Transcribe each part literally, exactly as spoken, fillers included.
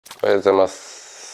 おはようございます。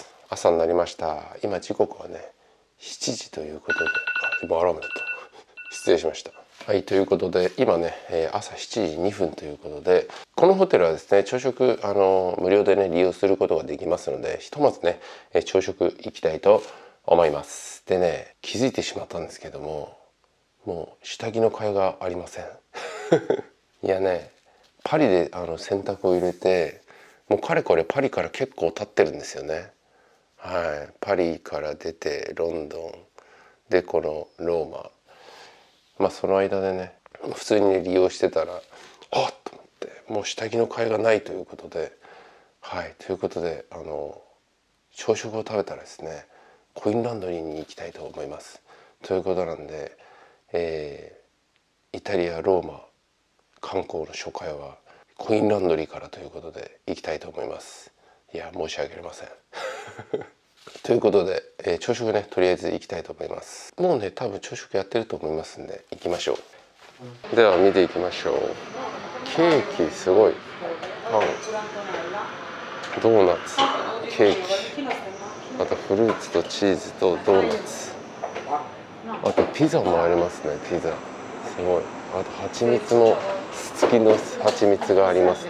朝になりました。今時刻はねしちじということで、あ、今アラームだった。失礼しました。はい、ということで今ね朝しちじにふんということで、このホテルはですね朝食あの無料でね利用することができますので、ひとまずね朝食行きたいと思います。でね、気づいてしまったんですけども、もう下着の替えがありません。いやね、パリであの洗濯を入れてもうかれこれパリから結構経ってるんですよね。はい、パリから出てロンドンでこのローマ、まあその間でね普通に利用してたら、あっと思ってもう下着の替えがないということで、はいということであの朝食を食べたらですねコインランドリーに行きたいと思います。ということなんで、えー、イタリアローマ観光の初回はコインランドリーからということで行きたいと思います。いや申し訳ありません。ということで、えー、朝食ねとりあえず行きたいと思います。もうね多分朝食やってると思いますんで行きましょう。では見ていきましょう。ケーキすごい、パン、ドーナツ、ケーキ、あとフルーツとチーズとドーナツ、あとピザもありますね。ピザすごい。あと蜂蜜も好きの蜂蜜がありますね。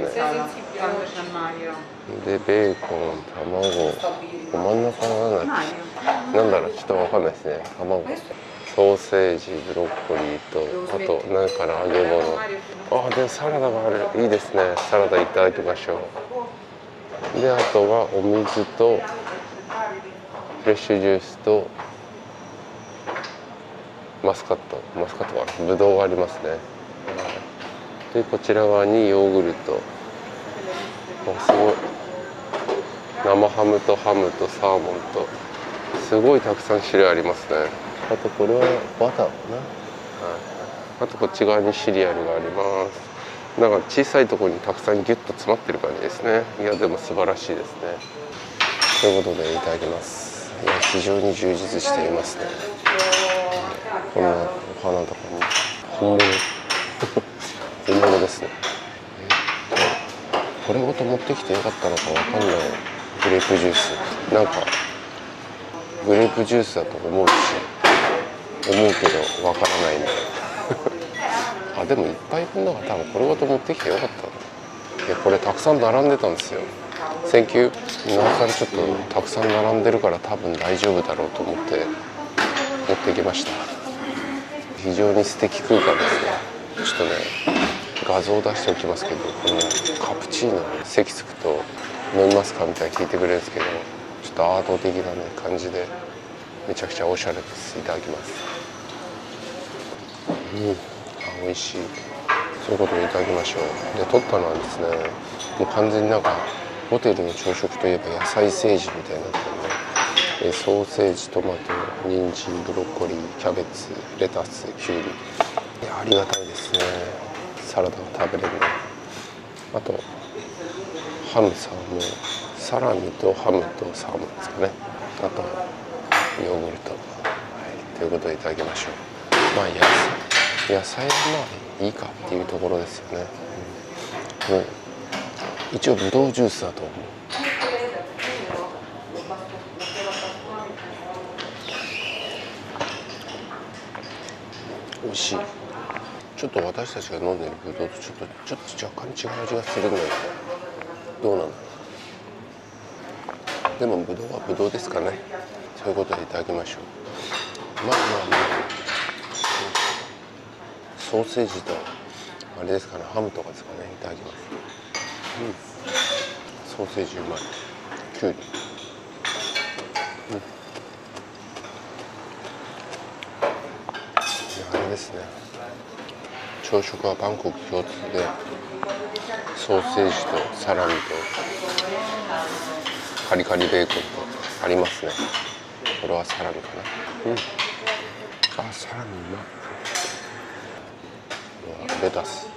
でベーコン、卵、真ん中は何だっけ、なんだろうちょっとわかんないですね。卵、ソーセージ、ブロッコリーと、あと何かの揚げ物。あ、でサラダがある。いいですね。サラダいただきましょう。であとはお水とフレッシュジュースとマスカット、マスカットはブドウがありますね。でこちら側にヨーグルト、あすごい、生ハムとハムとサーモンとすごいたくさん種類ありますね。あとこれはバターかな、はい、あとこっち側にシリアルがあります。なんか小さいところにたくさんギュッと詰まってる感じですね。いやでも素晴らしいですね。ということでいただきます。いや非常に充実していますね。こんなお花とかも本物本物ですね。これごと持ってきてよかったのかわかんない。グレープジュース、なんかグレープジュースだと思うし思うけどわからないね。あでもいっぱい分だから多分これごと持ってきてよかったな。いやこれたくさん並んでたんですよ。センキュー。なおさんちょっとたくさん並んでるから多分大丈夫だろうと思って持ってきました。非常に素敵空間ですね。ちょっとね画像を出しておきますけど、このカプチーノ席つくと飲みますかみたいに聞いてくれるんですけど、ちょっとアート的なね感じでめちゃくちゃおしゃれです。いただきます。うん、あ美味しい。そういうことでいただきましょう。で取ったのはですね、もう完全になんかホテルの朝食といえば野菜政治みたいになってるね。ソーセージ、トマト、人参、ブロッコリー、キャベツ、レタス、キュウリ。いやありがたいですね。サラダが食べれる。あとハム、サーモン、サラミとハムとサーモンですかね。あとヨーグルト、はい、ということでいただきましょう。まあ野菜野菜はまあいいかっていうところですよね。うん、もう一応ブドウジュースだと思う。美味しい。ちょっと私たちが飲んでるブドウとちょっとちょっと若干違う味がするんだけど、どうなんだろう。でもブドウはブドウですかね。そういうことでいただきましょう。まあまあまあソーセージとあれですかね、ハムとかですかね。いただきます。うん、ソーセージうまい。キュウリ、うん、いやあれですね、朝食はバンコク共通でソーセージとサラミとカリカリベーコンとありますね。これはサラミかな。うん、あサラミうまい。レタス、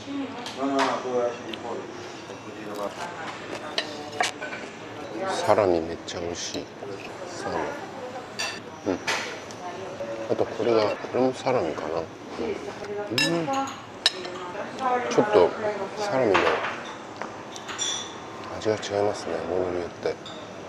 サラミめっちゃ美味しい。サラミ、うん、あとこれがこれもサラミかな。うん、うん、ちょっとサラミの味が違いますね、ものによって。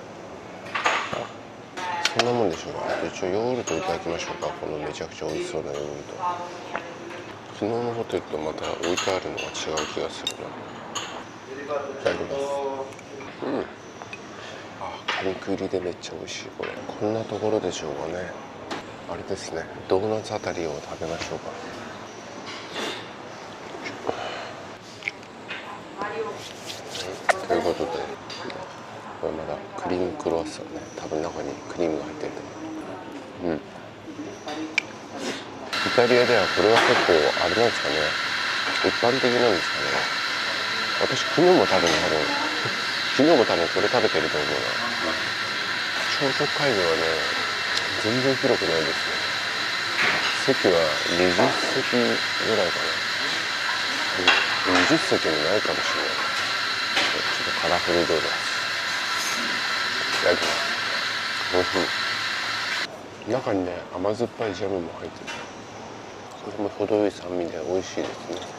でしょうか。一応ヨーグルトいただきましょうか。このめちゃくちゃ美味しそうなヨーグルト。昨日のホテルとまた置いてあるのが違う気がするな。いただきます。うん。あ、果肉入りでめっちゃ美味しい。これこんなところでしょうかね。あれですね、ドーナツあたりを食べましょうか。はい、ということでこれまだクリームクロワッサンね、多分中にクリームが入ってると思う。うん、イタリアではこれは結構あれなんですかね、一般的なんですかね。私昨日も多分多分昨日も多分これ食べてると思うな。朝食会場はね全然広くないですね。席はにじゅっせきぐらいかな、うん、にじゅっせきもないかもしれない。ちょっとカラフルドーナツいただきます。おいしい。中にね甘酸っぱいジャムも入ってる。これも程よい酸味で美味しいですね、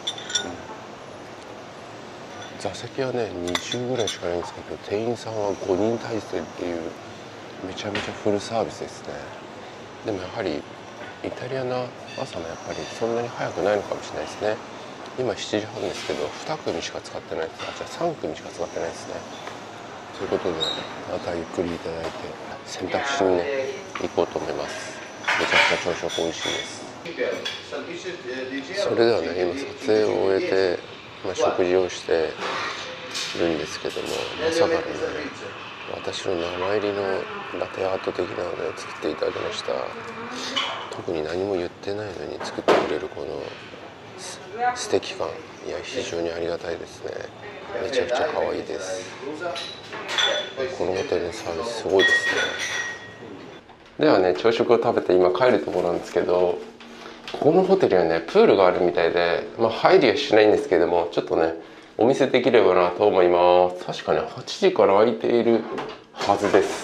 うん、座席はねにじゅうぐらいしかないんですけど、店員さんはごにん体制っていうめちゃめちゃフルサービスですね。でもやはりイタリアの朝もやっぱりそんなに早くないのかもしれないですね。今しちじはんですけどに組しか使ってないです。あ、じゃあさん組しか使ってないですね。ということでまたゆっくりいただいて選択肢にね行こうと思います。めちゃくちゃ朝食美味しいです。それではね今撮影を終えて、まあ、食事をしてるんですけども、まさかのね私の名前入りのラテアート的なので作っていただきました。特に何も言ってないのに作ってくれるこの素敵感、いや非常にありがたいですね。めちゃくちゃ可愛いです。このホテルのサービスすごいですね。ではね朝食を食べて今帰るところなんですけど、ここのホテルはねプールがあるみたいで、まあ入りはしないんですけども、ちょっとねお見せできればなと思います。確かにはちじから空いているはずです。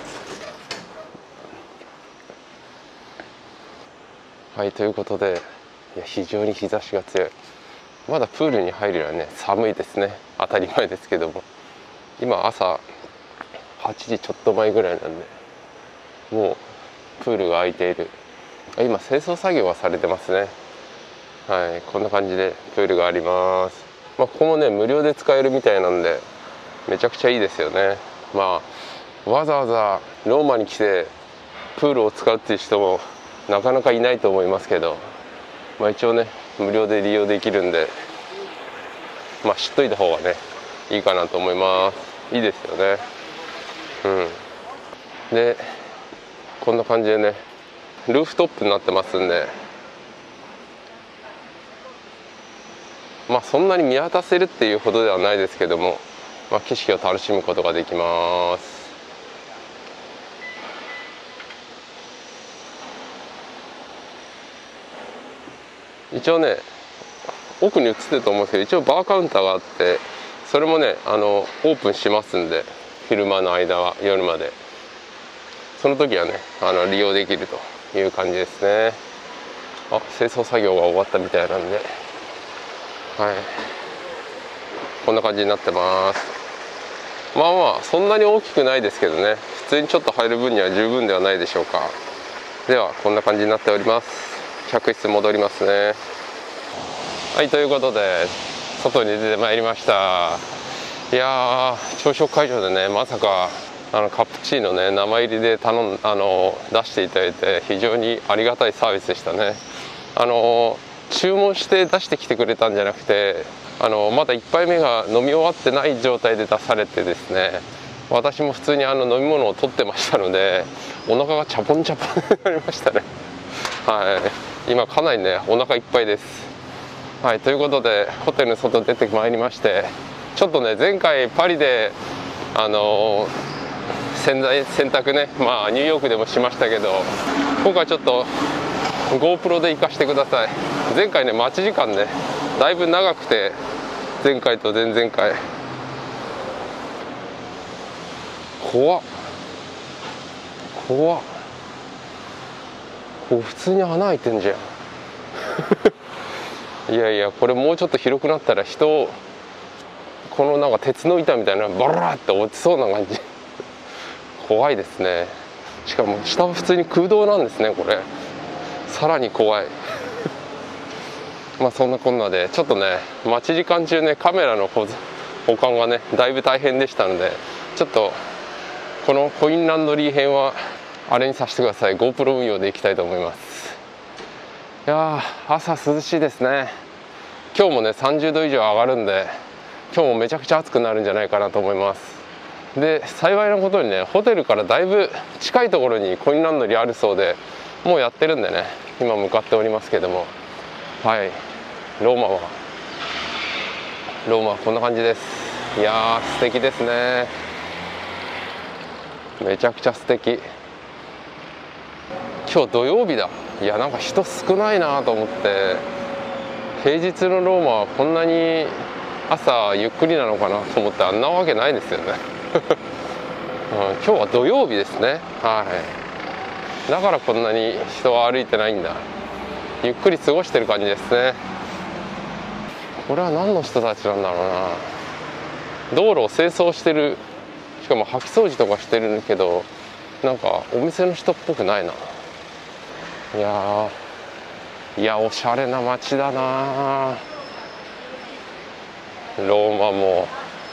はい、ということでいや非常に日差しが強い。まだプールに入るにはね寒いですね。当たり前ですけども、今朝はちじちょっと前ぐらいなんでもうプールが空いている。今清掃作業はされてますね。はい、こんな感じでプールがあります。まあ、ここもね無料で使えるみたいなんでめちゃくちゃいいですよね。まあわざわざローマに来てプールを使うっていう人もなかなかいないと思いますけど、まあ、一応ね無料で利用できるんで、まあ知っといた方がねいいかなと思います。いいですよね。うん、でこんな感じでねルーフトップになってますんで、まあそんなに見渡せるっていうほどではないですけども、まあ、景色を楽しむことができます。一応ね奥に映ってると思うんですけど、一応バーカウンターがあって、それもねあのオープンしますんで、昼間の間は夜までその時はねあの利用できるという感じですね。あ、清掃作業が終わったみたいなんで、はい、こんな感じになってます。まあまあそんなに大きくないですけどね、普通にちょっと入る分には十分ではないでしょうか。ではこんな感じになっております。客室戻りますね。はい、ということで外に出てまいりました。いやー朝食会場でねまさかあのカプチーノね生入りで頼んあの出していただいて非常にありがたいサービスでしたね。あの注文して出してきてくれたんじゃなくて、あのまだいっぱいめが飲み終わってない状態で出されてですね、私も普通にあの飲み物を取ってましたのでお腹がチャポンチャポンになりましたね。はい、今かなりねお腹いっぱいです。はい、ということでホテルの外出てまいりまして、ちょっとね前回パリであの洗剤洗濯ね、まあニューヨークでもしましたけど、今回ちょっと GoPro で行かしてください。前回ね待ち時間ねだいぶ長くて、前回と前々回怖っ怖っ、こう普通に穴開いてんじゃんいやいや、これもうちょっと広くなったら人このなんか鉄の板みたいなのバラーって落ちそうな感じ怖いですね。 しかも下は普通に空洞なんですね。これさらに怖いまあそんなこんなでちょっとね、待ち時間中ね、カメラの保管がねだいぶ大変でしたので、ちょっとこのコインランドリー編はあれにさせてください。 GoPro 運用でいきたいと思います。いやー、朝涼しいですね。今日もねさんじゅうど以上上がるんで、今日もめちゃくちゃ暑くなるんじゃないかなと思います。で幸いなことにね、ホテルからだいぶ近いところにコインランドリーあるそうで、もうやってるんでね、今向かっておりますけども、はい、ローマはローマはこんな感じです。いやー素敵ですね。めちゃくちゃ素敵。今日土曜日だ。いやなんか人少ないなと思って、平日のローマはこんなに朝ゆっくりなのかなと思って、あんなわけないですよね、うん、今日は土曜日ですね。はい、だからこんなに人は歩いてないんだ。ゆっくり過ごしてる感じですね。これは何の人たちなんだろうな。道路を清掃してる、しかも掃き掃除とかしてるけど、なんかお店の人っぽくないな。いやー、いやおしゃれな街だな。ローマも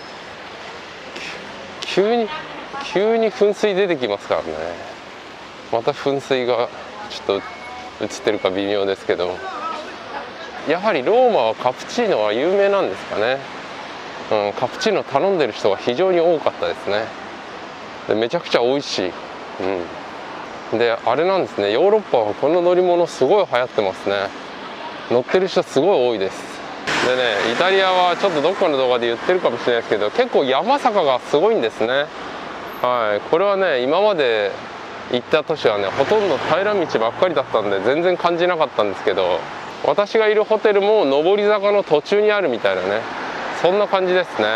急に急に噴水出てきますからね。また噴水がちょっと映ってるか微妙ですけど、やはりローマはカプチーノは有名なんですかね。うん、カプチーノ頼んでる人が非常に多かったですね。でめちゃくちゃ美味しい。うん、であれなんですね、ヨーロッパはこの乗り物すごい流行ってますね。乗ってる人すごい多いです。でね、イタリアはちょっとどっかの動画で言ってるかもしれないですけど、結構山坂がすごいんですね。はい、これはね今まで行った都市はねほとんど平ら道ばっかりだったんで全然感じなかったんですけど、私がいるホテルも上り坂の途中にあるみたいなね、そんな感じですね。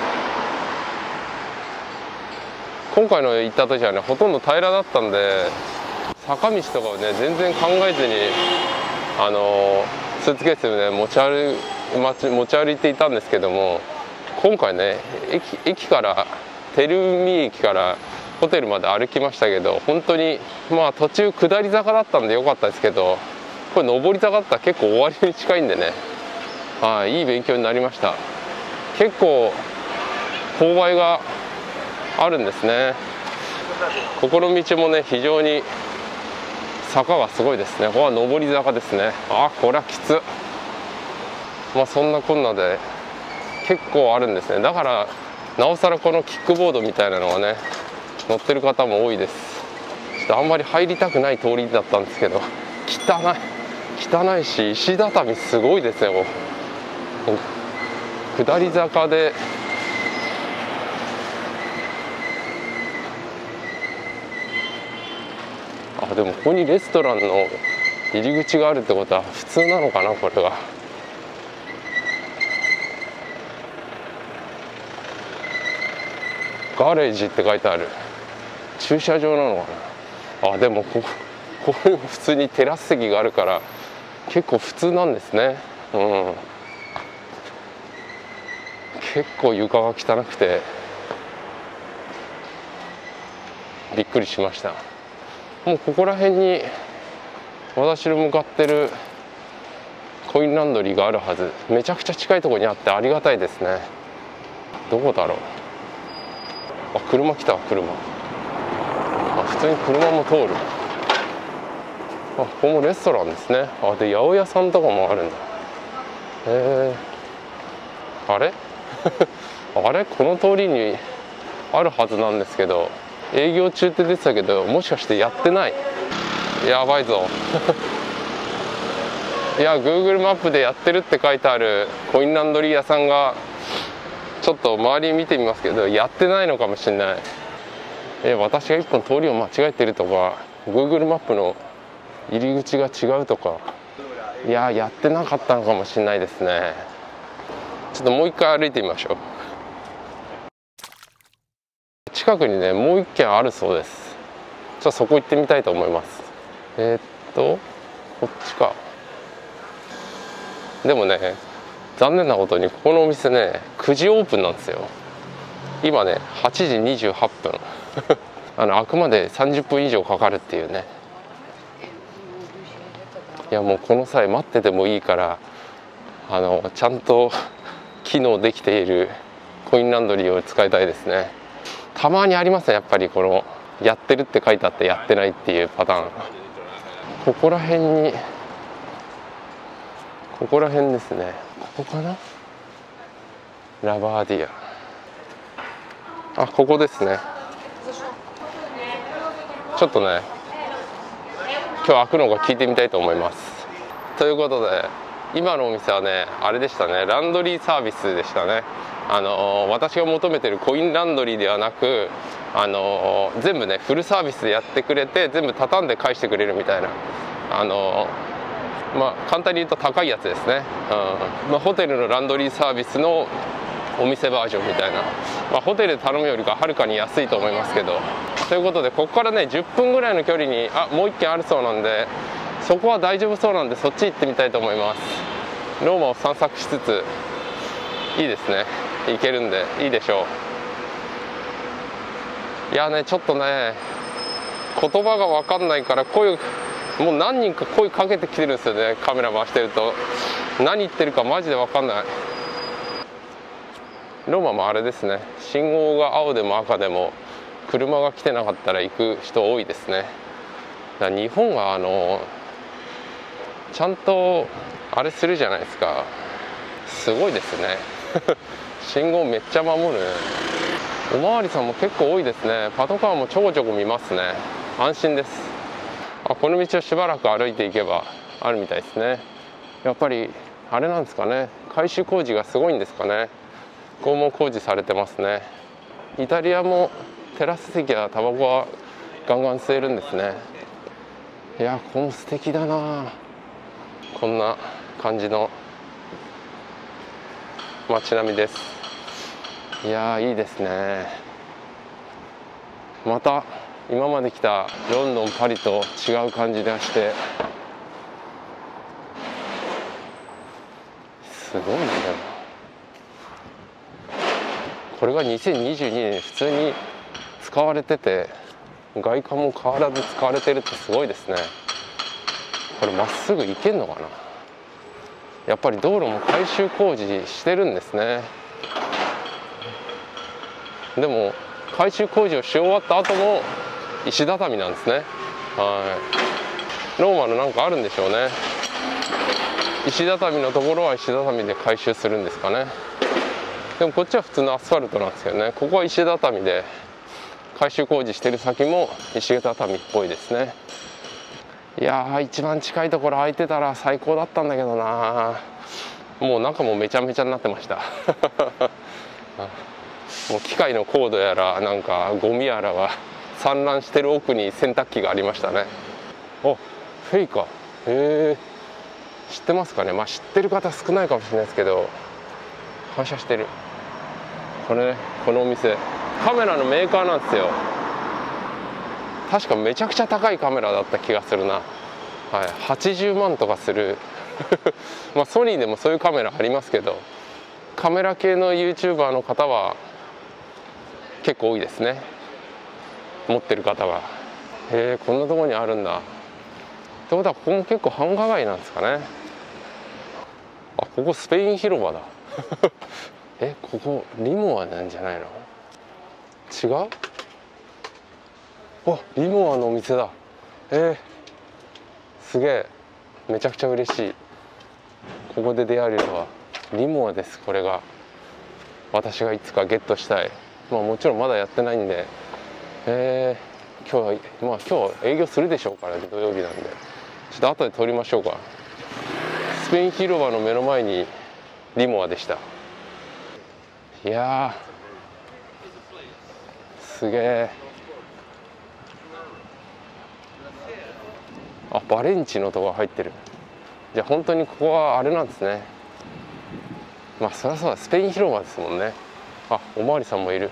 今回の行った時はねほとんど平らだったんで、坂道とかをね全然考えずにあのスーツケースで、ね、持ち歩持ち歩いていたんですけども、今回ね 駅, 駅からテルミ駅からホテルまで歩きましたけど、本当にまあ途中下り坂だったんで良かったですけど、これ上り坂だったら結構終わりに近いんでね、はい、いい勉強になりました。結構勾配があるんですね。ここの道もね非常に坂がすごいですね。ここは上り坂ですね。あ、これはきつ。まあそんなこんなで結構あるんですね。だからなおさらこのキックボードみたいなのはね乗ってる方も多いです。ちょっとあんまり入りたくない通りだったんですけど、汚い汚いし石畳すごいですね。下り坂であ、でもここにレストランの入り口があるってことは普通なのかな。これはガレージって書いてある。駐車場なのかな。あ、でもここここにも普通にテラス席があるから結構普通なんですね。うん、結構床が汚くてびっくりしました。もうここら辺に私の向かってるコインランドリーがあるはず。めちゃくちゃ近いところにあってありがたいですね。どこだろう。あ、車来た。車。あ、普通に車も通る。あ、ここもレストランですね。あ、で八百屋さんとかもあるんだ。へえ。あれあれ、この通りにあるはずなんですけど、営業中って出てたけど、もしかしてやってない。やばいぞいや Google マップでやってるって書いてあるコインランドリー屋さんがちょっと周り見てみますけど、やってないのかもしれない。え私が一本通りを間違えてるとか、 Google マップの入り口が違うとか、いややってなかったのかもしれないですね。ちょっともう一回歩いてみましょう。近くにねもう一軒あるそうです。ちょっとそこ行ってみたいと思います。えー、っとこっちか。でもね残念なことにここのお店ねくじオープンなんですよ。今ねはちじにじゅうはっぷんあのあくまでさんじゅっぷん以上かかるっていうね。いやもうこの際待っててもいいからあのちゃんと機能できているコインランドリーを使いたいですね。たまにありますね、やっぱりこのやってるって書いてあってやってないっていうパターン。ここら辺にここら辺ですね。ここかな、ラバーディア。あ、ここですね。ちょっとね今日開くのか聞いてみたいと思います。ということで今のお店はねあれでしたね、ランドリーサービスでしたね。あの私が求めてるコインランドリーではなく、あの全部ねフルサービスでやってくれて全部畳んで返してくれるみたいな、あのまあ簡単に言うと高いやつですね。うんまあ、ホテルのランドリーサービスのお店バージョンみたいな、まあ、ホテルで頼むよりかはるかに安いと思いますけど。ということでここからねじゅっぷんぐらいの距離にあもういっ軒あるそうなんで、そこは大丈夫そうなんでそっち行ってみたいと思います。ローマを散策しつついいですね、行けるんでいいでしょう。いやねちょっとね言葉が分かんないから声もう何人か声かけてきてるんですよね。カメラ回してると何言ってるかマジで分かんない。ローマもあれですね、信号が青でも赤でも車が来てなかったら行く人多いですね。だから日本はあのちゃんとあれするじゃないですか。すごいですね信号めっちゃ守る。おまわりさんも結構多いですね。パトカーもちょこちょこ見ますね。安心です。あ、この道をしばらく歩いていけばあるみたいですね。やっぱりあれなんですかね、改修工事がすごいんですかね。拷問工事されてますね。イタリアもテラス席はタバコはガンガン吸えるんですね。いやここ素敵だな。こんな感じの街並みです。いやいいですね。また今まで来たロンドンパリと違う感じがしてすごいんだよな。これがにせんにじゅうにねん普通に使われてて外観も変わらず使われてるってすごいですね。これまっすぐ行けんのかな。やっぱり道路も改修工事してるんですね。でも改修工事をし終わった後も石畳なんですね。はい、ローマのなんかあるんでしょうね。石畳のところは石畳で改修するんですかね。でもこっちは普通のアスファルトなんですけどね、ここは石畳で改修工事してる先も石畳っぽいですね。いやー一番近いところ空いてたら最高だったんだけどな。もう中もめちゃめちゃになってましたもう機械のコードやらなんかゴミやらは散乱してる奥に洗濯機がありましたね。あ、フェイカ、へえ、知ってますかね。まあ知ってる方少ないかもしれないですけど反射してる。これね、このお店カメラのメーカーなんですよ。確かめちゃくちゃ高いカメラだった気がするな。はい、はちじゅうまんとかするまあソニーでもそういうカメラありますけど、カメラ系の ユーチューバー の方は結構多いですね、持ってる方が。へえ、こんなところにあるんだ。ってことはここも結構繁華街なんですかね。あ、ここスペイン広場だえ、ここリモアなんじゃないの。違う。あ、リモアのお店だ。えー、すげえ、めちゃくちゃ嬉しい。ここで出会えるのはリモアです。これが私がいつかゲットしたい。まあもちろんまだやってないんで、えー、今日はまあ今日は営業するでしょうからね、土曜日なんで。ちょっと後で撮りましょうか。スペイン広場の目の前にリモアでした。いやーすげえ。あ、バレンチのとこ入ってる。じゃあ本当にここはあれなんですね。まあそりゃそうだ、スペイン広場ですもんね。あ、おまわりさんもいる。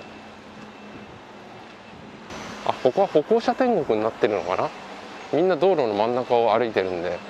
あ、ここは歩行者天国になってるのかな。みんな道路の真ん中を歩いてるんで。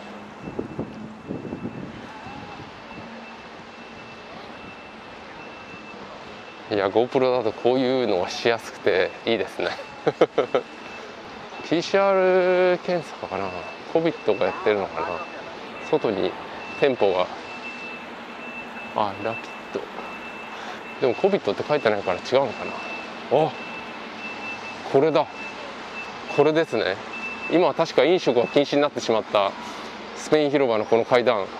いや GoPro だとこういうのがしやすくていいですねピーシーアール 検査かな、 コビッド がやってるのかな。外に店舗が、あ、ラピッドでも コビッド って書いてないから違うのかな。あ、これだ、これですね。今は確か飲食が禁止になってしまったスペイン広場のこの階段、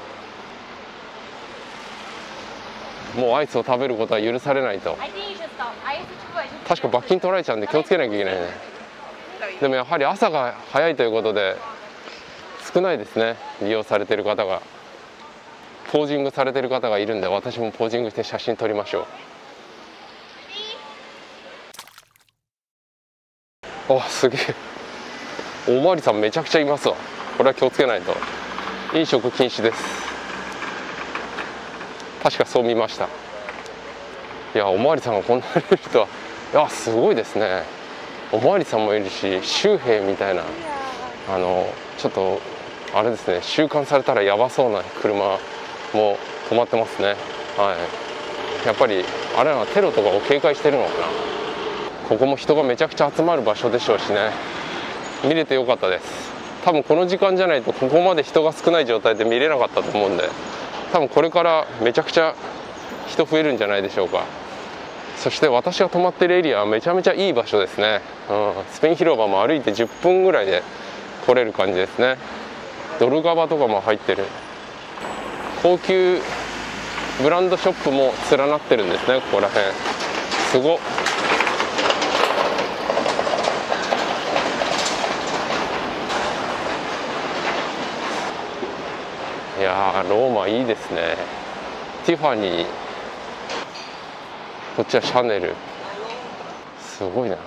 もうアイスを食べることは許されないと。確か罰金取られちゃうんで気をつけなきゃいけないね。でもやはり朝が早いということで少ないですね、利用されてる方が。ポージングされてる方がいるんで、私もポージングして写真撮りましょう。あ、すげえ、おまわりさんめちゃくちゃいますわ。これは気をつけないと。飲食禁止です。確かそう見ました。いや、おまわりさんがこんなにいるとは、いや、すごいですね。おまわりさんもいるし、州兵みたいな、あのちょっとあれですね、収監されたらやばそうな車も止まってますね。はい、やっぱりあれはテロとかを警戒してるのかな。ここも人がめちゃくちゃ集まる場所でしょうしね、見れてよかったです。多分この時間じゃないとここまで人が少ない状態で見れなかったと思うんで、多分これからめちゃくちゃ人増えるんじゃないでしょうか。そして私が泊まってるエリアはめちゃめちゃいい場所ですね。うん、スペイン広場も歩いてじゅっぷんぐらいで来れる感じですね。ドルガバとかも入ってる、高級ブランドショップも連なってるんですね、ここら辺。すごっ。いやー、ローマいいですね。ティファニー、こっちはシャネル、すごいな。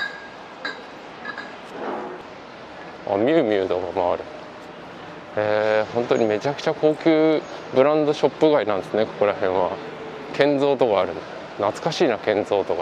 あ、ミュウミュウとかもある。えー、本当にめちゃくちゃ高級ブランドショップ街なんですね、ここら辺は。建造とかある、懐かしいな、建造とか。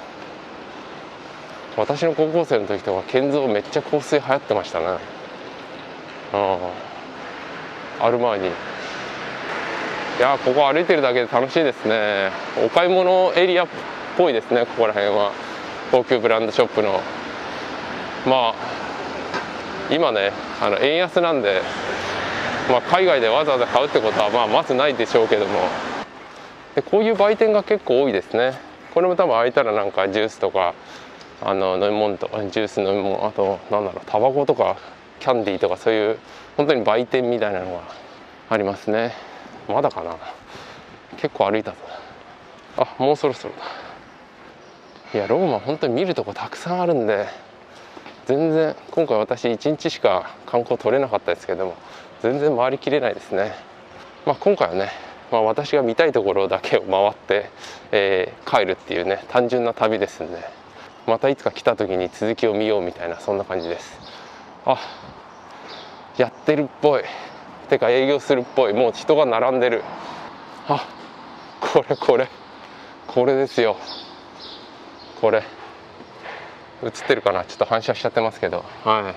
私の高校生の時とか建造めっちゃ香水流行ってましたね。ああ、アルマーニ。いや、ここ歩いてるだけで楽しいですね。お買い物エリアっぽいですね、ここら辺は。高級ブランドショップの、まあ今ね、あの円安なんで、まあ、海外でわざわざ買うってことはまあまずないでしょうけども、でこういう売店が結構多いですね。これも多分開いたらなんかジュースとか、あの飲み物とか、ジュース飲み物、あとなんだろう、タバコとかキャンディーとか、そういう本当に売店みたいなのがありますね。まだかな、結構歩いたぞ。あ、もうそろそろだ。いや、ローマ本当に見るとこたくさんあるんで、全然今回私いちにちしか観光取れなかったですけども、全然回りきれないですね。まあ、今回はね、まあ、私が見たいところだけを回って、えー、帰るっていうね、単純な旅ですんで、またいつか来た時に続きを見ようみたいな、そんな感じです。あ、やってるっぽい、てか営業するっぽい。もう人が並んでる。あ、これこれこれですよ、これ映ってるかな、ちょっと反射しちゃってますけど、はい、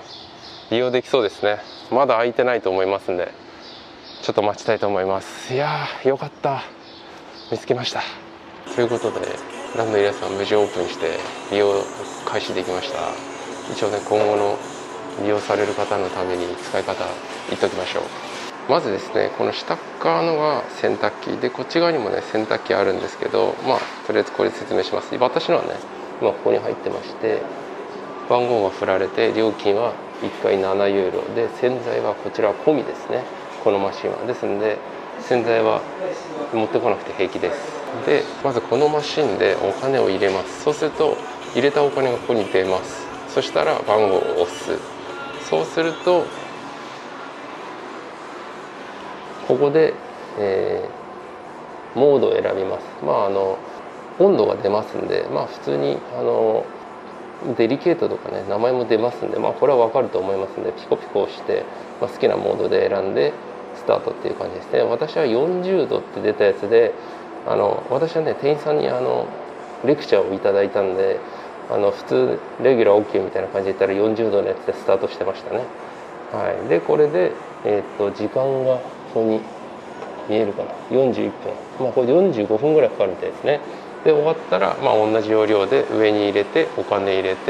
利用できそうですね。まだ開いてないと思いますんで、ちょっと待ちたいと思います。いやー、よかった、見つけました。ということでランドエリアさん無事オープンして利用開始できました。一応ね、今後の利用される方のために使い方言っておきましょう。まずですね、この下側のが洗濯機で、こっち側にもね洗濯機あるんですけど、まあとりあえずこれ説明します。私のはね、今ここに入ってまして、番号が振られて料金はいっかいななユーロで、洗剤はこちら込みですね、このマシンは。ですので洗剤は持ってこなくて平気です。でまずこのマシンでお金を入れます。そうすると入れたお金がここに出ます。そしたら番号を押す。そうするとここで、えー、モードを選びます。まああの温度が出ますんで、まあ普通にあのデリケートとかね、名前も出ますんで、まあこれは分かると思いますんで、ピコピコ押して、まあ、好きなモードで選んでスタートっていう感じですね。私はよんじゅうどって出たやつで、あの私はね店員さんにあのレクチャーをいただいたんで、あの普通レギュラー OK みたいな感じで言ったらよんじゅうどのやつでスタートしてましたね。はい、でこれで、えー、っと時間がここに見えるかな、よんじゅういっぷん、まあこれでよんじゅうごふんぐらいかかるみたいですね。で終わったら、まあ、同じ要領で上に入れてお金入れて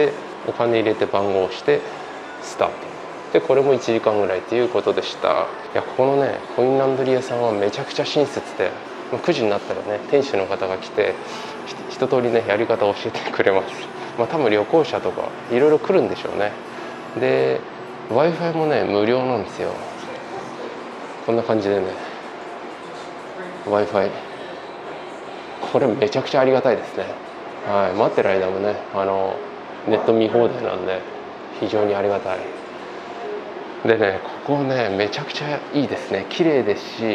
お金入れて番号をしてスタートで、これもいちじかんぐらいということでした。いや、ここのねコインランドリー屋さんはめちゃくちゃ親切で、くじになったらね店主の方が来て一通りねやり方を教えてくれます。まあ多分旅行者とかいろいろ来るんでしょうね。で ワイファイ もね無料なんですよ。こんな感じでね ワイファイ これめちゃくちゃありがたいですね。はい、待ってる間もねあのネット見放題なんで非常にありがたい。でねここねめちゃくちゃいいですね。綺麗ですし、はい、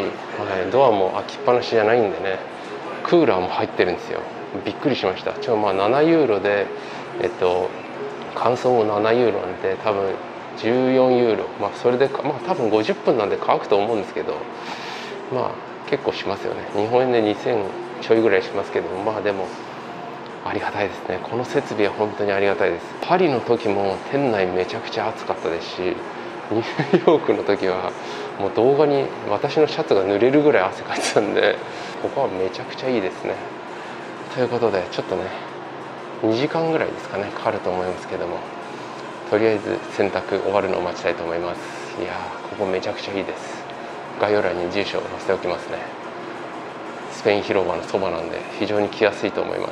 ドアも開きっぱなしじゃないんでね、クーラーも入ってるんですよ。びっくりしました。ちょまあななユーロでえっと乾燥もななユーロなんで多分じゅうよんユーロ、まあそれでまあ多分ごじゅっぷんなんで乾くと思うんですけど、まあ結構しますよね。日本円でにせんちょいぐらいしますけど、まあでもありがたいですね。この設備は本当にありがたいです。パリの時も店内めちゃくちゃ暑かったですし、ニューヨークの時はもう動画に私のシャツが濡れるぐらい汗かいてたんで、ここはめちゃくちゃいいですね。ということでちょっとねにじかんぐらいですかねかかると思いますけども、とりあえず洗濯終わるのを待ちたいと思います。いやーここめちゃくちゃいいです。概要欄に住所を載せておきますね。スペイン広場のそばなんで非常に来やすいと思います。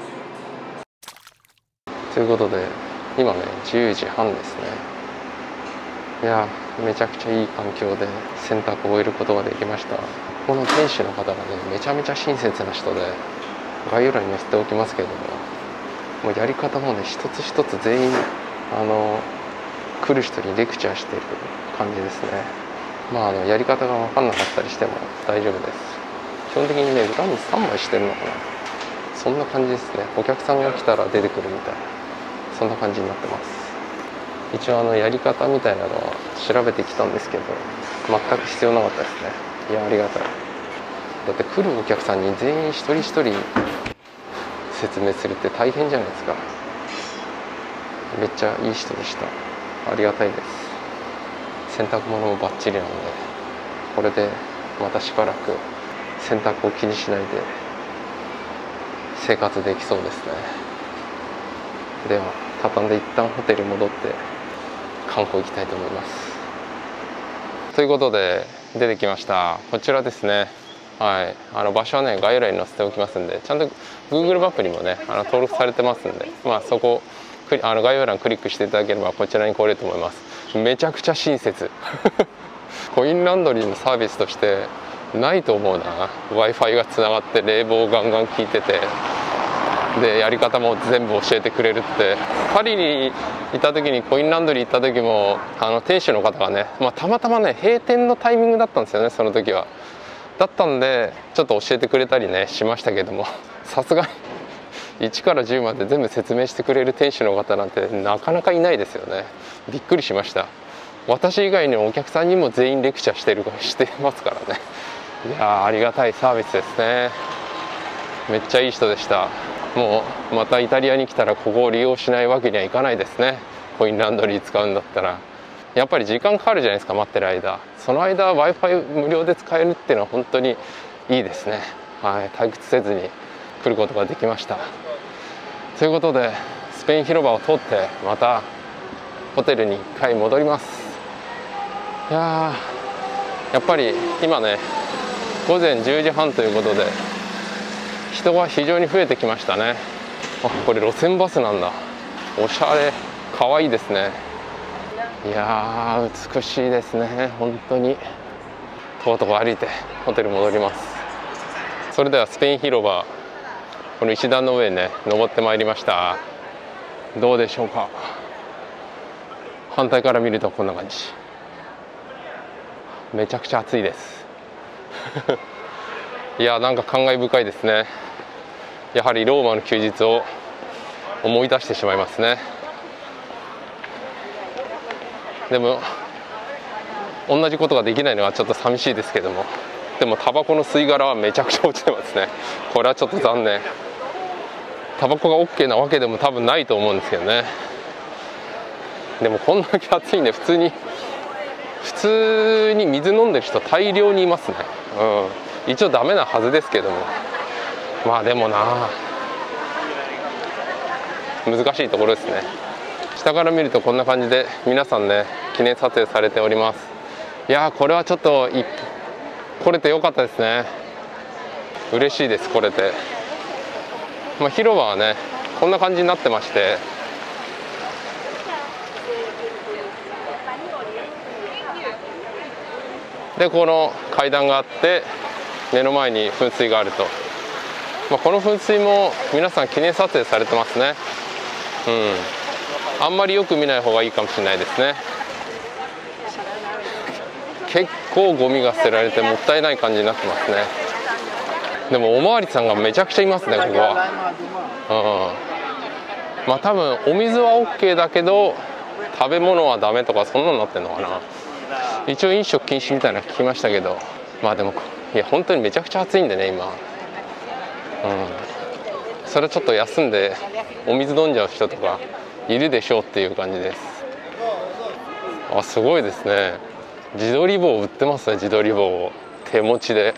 ということで今ねじゅうじはんですね。いやめちゃくちゃいい環境で洗濯を終えることができました。この店主の方がねめちゃめちゃ親切な人で、概要欄に載せておきますけども、もうやり方もね一つ一つ全員あの来る人にレクチャーしてる感じですね。まああのやり方が分かんなかったりしても大丈夫です。基本的にね裏にスタンバイしてるのかな、そんな感じですね。お客さんが来たら出てくるみたいな、そんな感じになってます。一応あのやり方みたいなのは調べてきたんですけど全く必要なかったですね。いやありがたい。だって来るお客さんに全員一人一人説明するって大変じゃないですか。めっちゃいい人でした。ありがたいです。洗濯物もバッチリなので、これでまたしばらく洗濯を気にしないで生活できそうですね。では畳んで一旦ホテル戻って観光行きたいと思います。ということで出てきました。こちらですね。はい、あの場所はね概要欄に載せておきますんで、ちゃんと Google マップにもねあの登録されてますんで、まあそこあの概要欄クリックしていただければこちらに来れると思います。めちゃくちゃ親切コインランドリーのサービスとしてないと思うな。 ワイファイ がつながって冷房ガンガン効いてて、でやり方も全部教えてくれるって。パリにいた時にコインランドリー行った時もあの店主の方がね、まあ、たまたまね閉店のタイミングだったんですよね、その時は。だったんでちょっと教えてくれたりねしましたけども、さすがにいちからじゅうまで全部説明してくれる店主の方なんてなかなかいないですよね。びっくりしました。私以外のお客さんにも全員レクチャーしてるしてますからね。いやーありがたいサービスですね。めっちゃいい人でした。もうまたイタリアに来たらここを利用しないわけにはいかないですね。コインランドリー使うんだったらやっぱり時間かかるじゃないですか、待ってる間。その間 ワイファイ 無料で使えるっていうのは本当にいいですね。はい、退屈せずに来ることができました。ということでスペイン広場を通ってまたホテルにいっかい戻ります。いやーやっぱり今ねごぜんじゅうじはんということで人が非常に増えてきましたね。あ、これ路線バスなんだ。おしゃれ、かわいいですね。いやー美しいですね本当に。とことこ歩いてホテル戻ります。それではスペイン広場、この石段の上にね登ってまいりました。どうでしょうか。反対から見るとこんな感じ。めちゃくちゃ暑いですいやなんか感慨深いですね。やはりローマの休日を思い出してしまいますね。でも同じことができないのはちょっと寂しいですけども、でもタバコの吸い殻はめちゃくちゃ落ちてますね。これはちょっと残念。タバコが オーケー なわけでも多分ないと思うんですけどね。でもこんだけ暑いんで普通に普通に水飲んでる人大量にいますね。うん、一応ダメなはずですけども、まあでもな難しいところですね。 下から見るとこんな感じで皆さんね記念撮影されております。いやーこれはちょっとい来れてよかったですね。嬉しいです、来れて。まあ、広場はねこんな感じになってまして、でこの階段があって目の前に噴水があると、まあ、この噴水も皆さん記念撮影されてますね。うん、あんまりよく見ない方がいいかもしれないですね。結構ゴミが捨てられてもったいない感じになってますね。でもおまわりさんがめちゃくちゃいますね、ここは。うん、まあ多分お水は OK だけど食べ物はダメとかそんなのなってんのかな。一応飲食禁止みたいなの聞きましたけど、まあでもいや本当にめちゃくちゃ暑いんでね今。うん、それちょっと休んでお水飲んじゃう人とかいるでしょうっていう感じです。あ、すごいですね。自撮り棒売ってますね。自撮り棒を手持ちで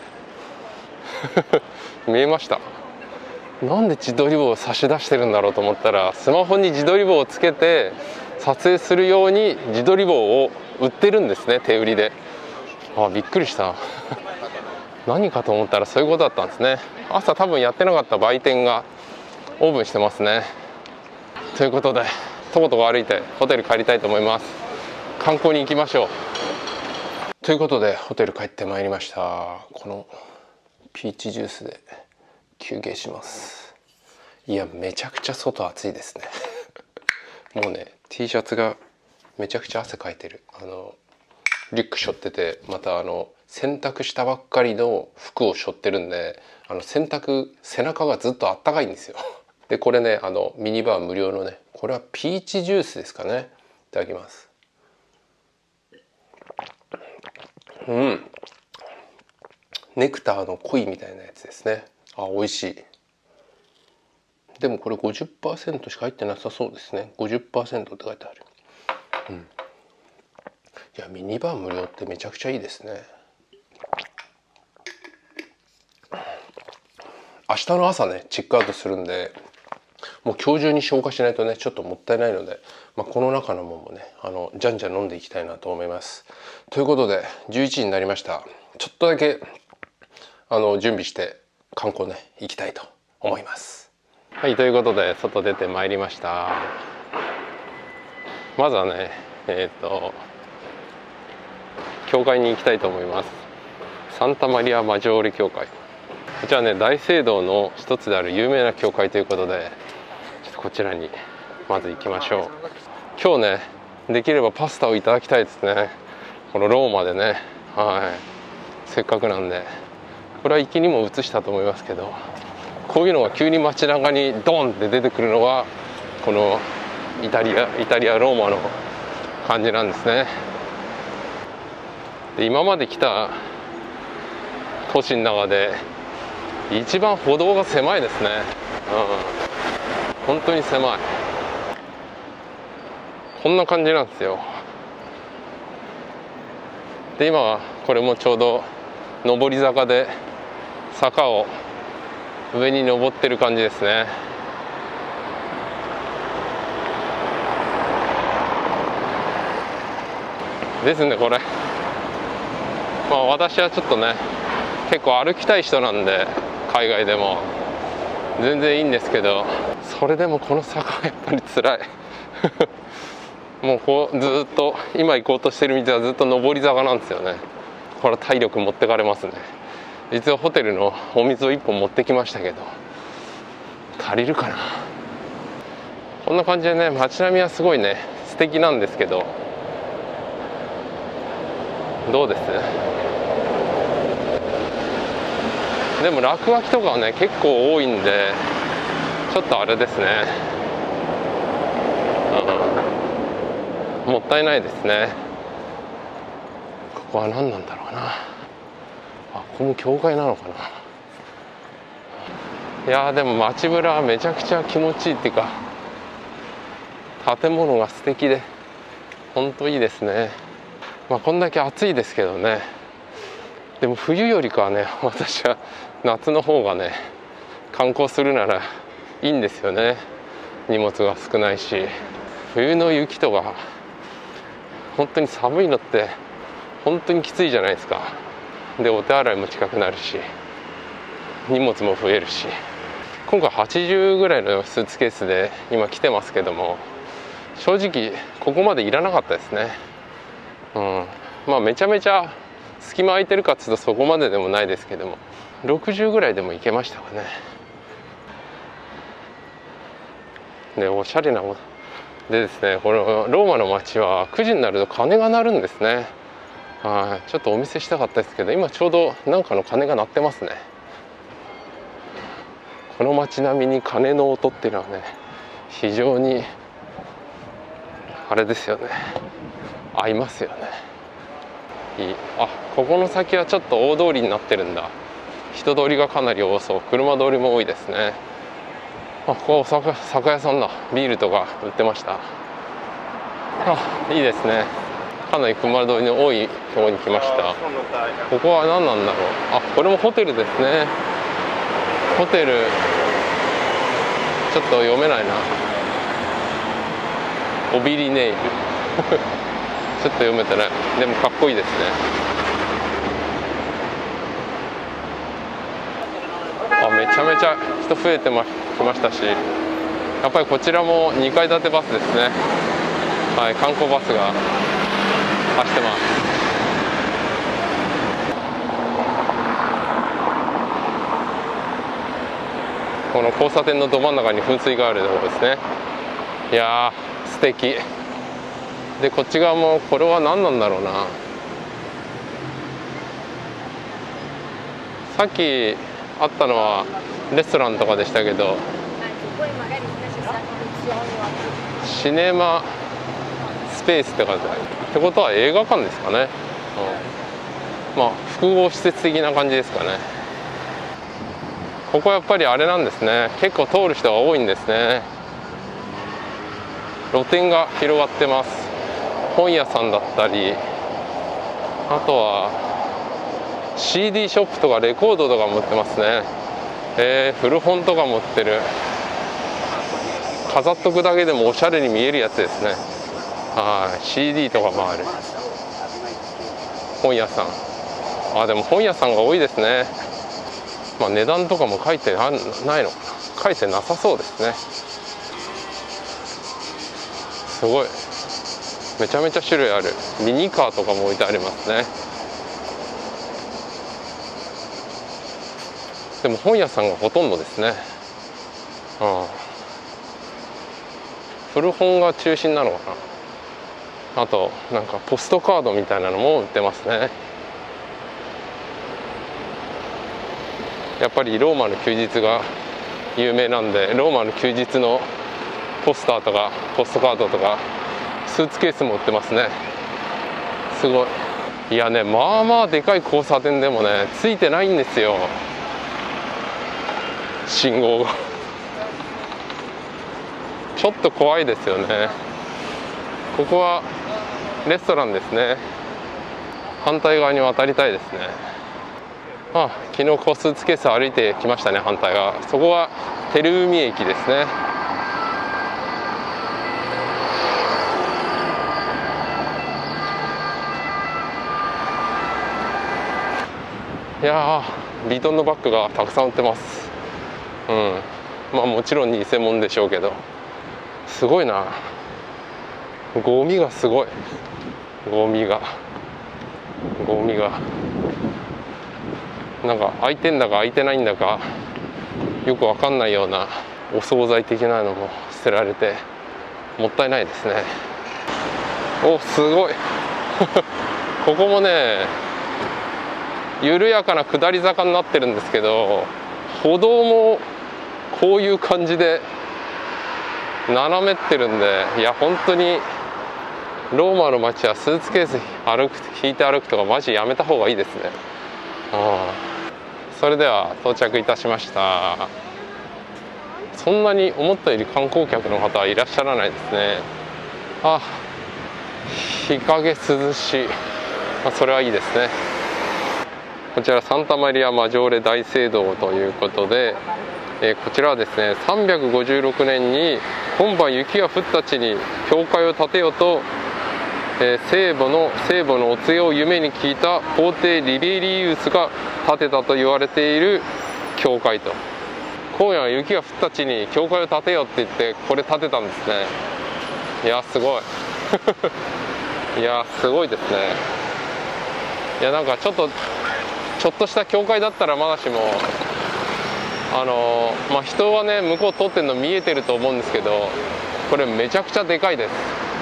見えました。なんで自撮り棒を差し出してるんだろうと思ったら、スマホに自撮り棒をつけて撮影するように自撮り棒を売ってるんですね、手売りで。あ、びっくりした何かと思ったらそういうことだったんですね。朝多分やってなかった売店がオープンしてますね。ということでとことこ歩いてホテル帰りたいと思います。観光に行きましょう。ということでホテル帰ってまいりました。このピーチジュースで休憩します。いやめちゃくちゃ外暑いですねもうね T シャツがめちゃくちゃ汗かいてる。あのリュック背負ってて、またあの洗濯したばっかりの服を背負ってるんで、あの洗濯背中がずっとあったかいんですよでこれねあのミニバー無料のね、これはピーチジュースですかね。いただきます。うん、ネクターの濃いみたいなやつですね。あ、美味しい。でもこれ ごじゅっパーセント しか入ってなさそうですね。 ごじゅっパーセント って書いてある。うん、いやミニバー無料ってめちゃくちゃいいですね。明日の朝ねチェックアウトするんで、もう今日中に消化しないとねちょっともったいないので、まあ、この中のものもねあのじゃんじゃん飲んでいきたいなと思います。ということでじゅういちじになりました。ちょっとだけあの準備して観光ね行きたいと思います。はい、ということで外出てまいりました。まずはねえっと教会に行きたいと思います。サンタマリア・マジョーレ教会。こちらね大聖堂の一つである有名な教会ということで、ちょっとこちらにまず行きましょう。今日ねできればパスタをいただきたいですね。このローマでね、はい、せっかくなんで。これは行きにも移したと思いますけど、こういうのが急に街中にドンって出てくるのがこのイタリアイタリアローマの感じなんですね。で今まで来た都市の中で一番歩道が狭いですね。うん、本当に狭い。こんな感じなんですよ。で今はこれもちょうど上り坂で坂を上に登ってる感じですね。ですねこれ。まあ私はちょっとね結構歩きたい人なんで、海外でも全然いいんですけど、それでもこの坂はやっぱり辛いもうこうずっと今行こうとしてる道はずっと上り坂なんですよね。これ体力持ってかれますね。実はホテルのお水をいっぽん持ってきましたけど足りるかな。こんな感じでね街並みはすごいね素敵なんですけど、どうです？でも落書きとかはね結構多いんでちょっとあれですね、うん、もったいないですね。ここは何なんだろうな。あ、ここも教会なのかな。いやでも街ぶらはめちゃくちゃ気持ちいいっていうか、建物が素敵で本当いいですね。まあこんだけ暑いですけどね、でも冬よりかはね私は夏の方がね観光するならいいんですよね。荷物が少ないし。 冬の雪とか本当に寒いのって本当にきついじゃないですか。でお手洗いも近くなるし荷物も増えるし、今回はちじゅうぐらいのスーツケースで今来てますけども、正直ここまでいらなかったですね。うん、まあめちゃめちゃ隙間空いてるかっつうとそこまででもないですけども、ろくじゅうぐらいでもいけましたかね。でおしゃれなもでですね、このローマの街はくじになると鐘が鳴るんですね。はい、ちょっとお見せしたかったですけど、今ちょうどなんかの鐘が鳴ってますね。この街並みに鐘の音っていうのはね、非常にあれですよね、合いますよね。いい。あ、ここの先はちょっと大通りになってるんだ。人通りがかなり多そう。車通りも多いですね。あ、ここは酒酒屋さんだ。ビールとか売ってました。あ、いいですね。かなり車通りの多いところに来ました。ここは何なんだろう。あ、これもホテルですね。ホテルちょっと読めないな。オビリネイルちょっと読めてない。でもかっこいいですね。あ、めちゃめちゃ人増えてまきましたし、やっぱりこちらもにかい建てバスですね。はい、観光バスが走ってます。この交差点のど真ん中に噴水があるところですね。いやー素敵で、こっち側もこれは何なんだろうな。さっきあったのはレストランとかでしたけど、シネマスペースって感じってことは映画館ですかね。うん、まあ複合施設的な感じですかね。ここはやっぱりあれなんですね、結構通る人が多いんですね。露店が広がってます。本屋さんだったり、あとは シーディー ショップとかレコードとか持ってますね。えー、古本とか持ってる。飾っとくだけでもおしゃれに見えるやつですね。はい、シーディー とかもある。本屋さん、あ、でも本屋さんが多いですね。まあ値段とかも書いてないのかな。書いてなさそうですね。すごい、めちゃめちゃ種類ある。ミニカーとかも置いてありますね。でも本屋さんがほとんどですね。うん、古本が中心なのかな。あとなんかポストカードみたいなのも売ってますね。やっぱりローマの休日が有名なんで、ローマの休日のポスターとかポストカードとかスーツケースも売ってますね。すごい。いやね、まあまあでかい交差点でもねついてないんですよ、信号が。ちょっと怖いですよね。ここはレストランですね。反対側に渡りたいですね。あ、昨日こうスーツケース歩いてきましたね、反対側。そこはテル海駅ですね。いやー、ヴィトンのバッグがたくさん売ってます。うん、まあもちろん偽物でしょうけど、すごいな。ゴミがすごい。ゴミがゴミがなんか開いてんだか開いてないんだかよくわかんないようなお惣菜的なのも捨てられてもったいないですね。お、すごいここもね緩やかな下り坂になってるんですけど、歩道もこういう感じで斜めってるんで、いや本当にローマの街はスーツケース歩く引いて歩くとかマジやめた方がいいですね。あ、それでは到着いたしました。そんなに思ったより観光客の方はいらっしゃらないですね。あ、日陰涼しい、まあ、それはいいですね。こちらサンタマリア・マジョーレ大聖堂ということで、えー、こちらはですねさんびゃくごじゅうろくねんに今晩雪が降った地に教会を建てようと、えー、聖母の聖母のお告げを夢に聞いた皇帝リベリウスが建てたと言われている教会と。今夜は雪が降った地に教会を建てようって言ってこれ建てたんですね。いやすごいいやすごいですね。いやなんかちょっとちょっとした教会だったらまだしも、あのー、まあ人はね向こう通ってるの見えてると思うんですけど、これめちゃくちゃでかいです。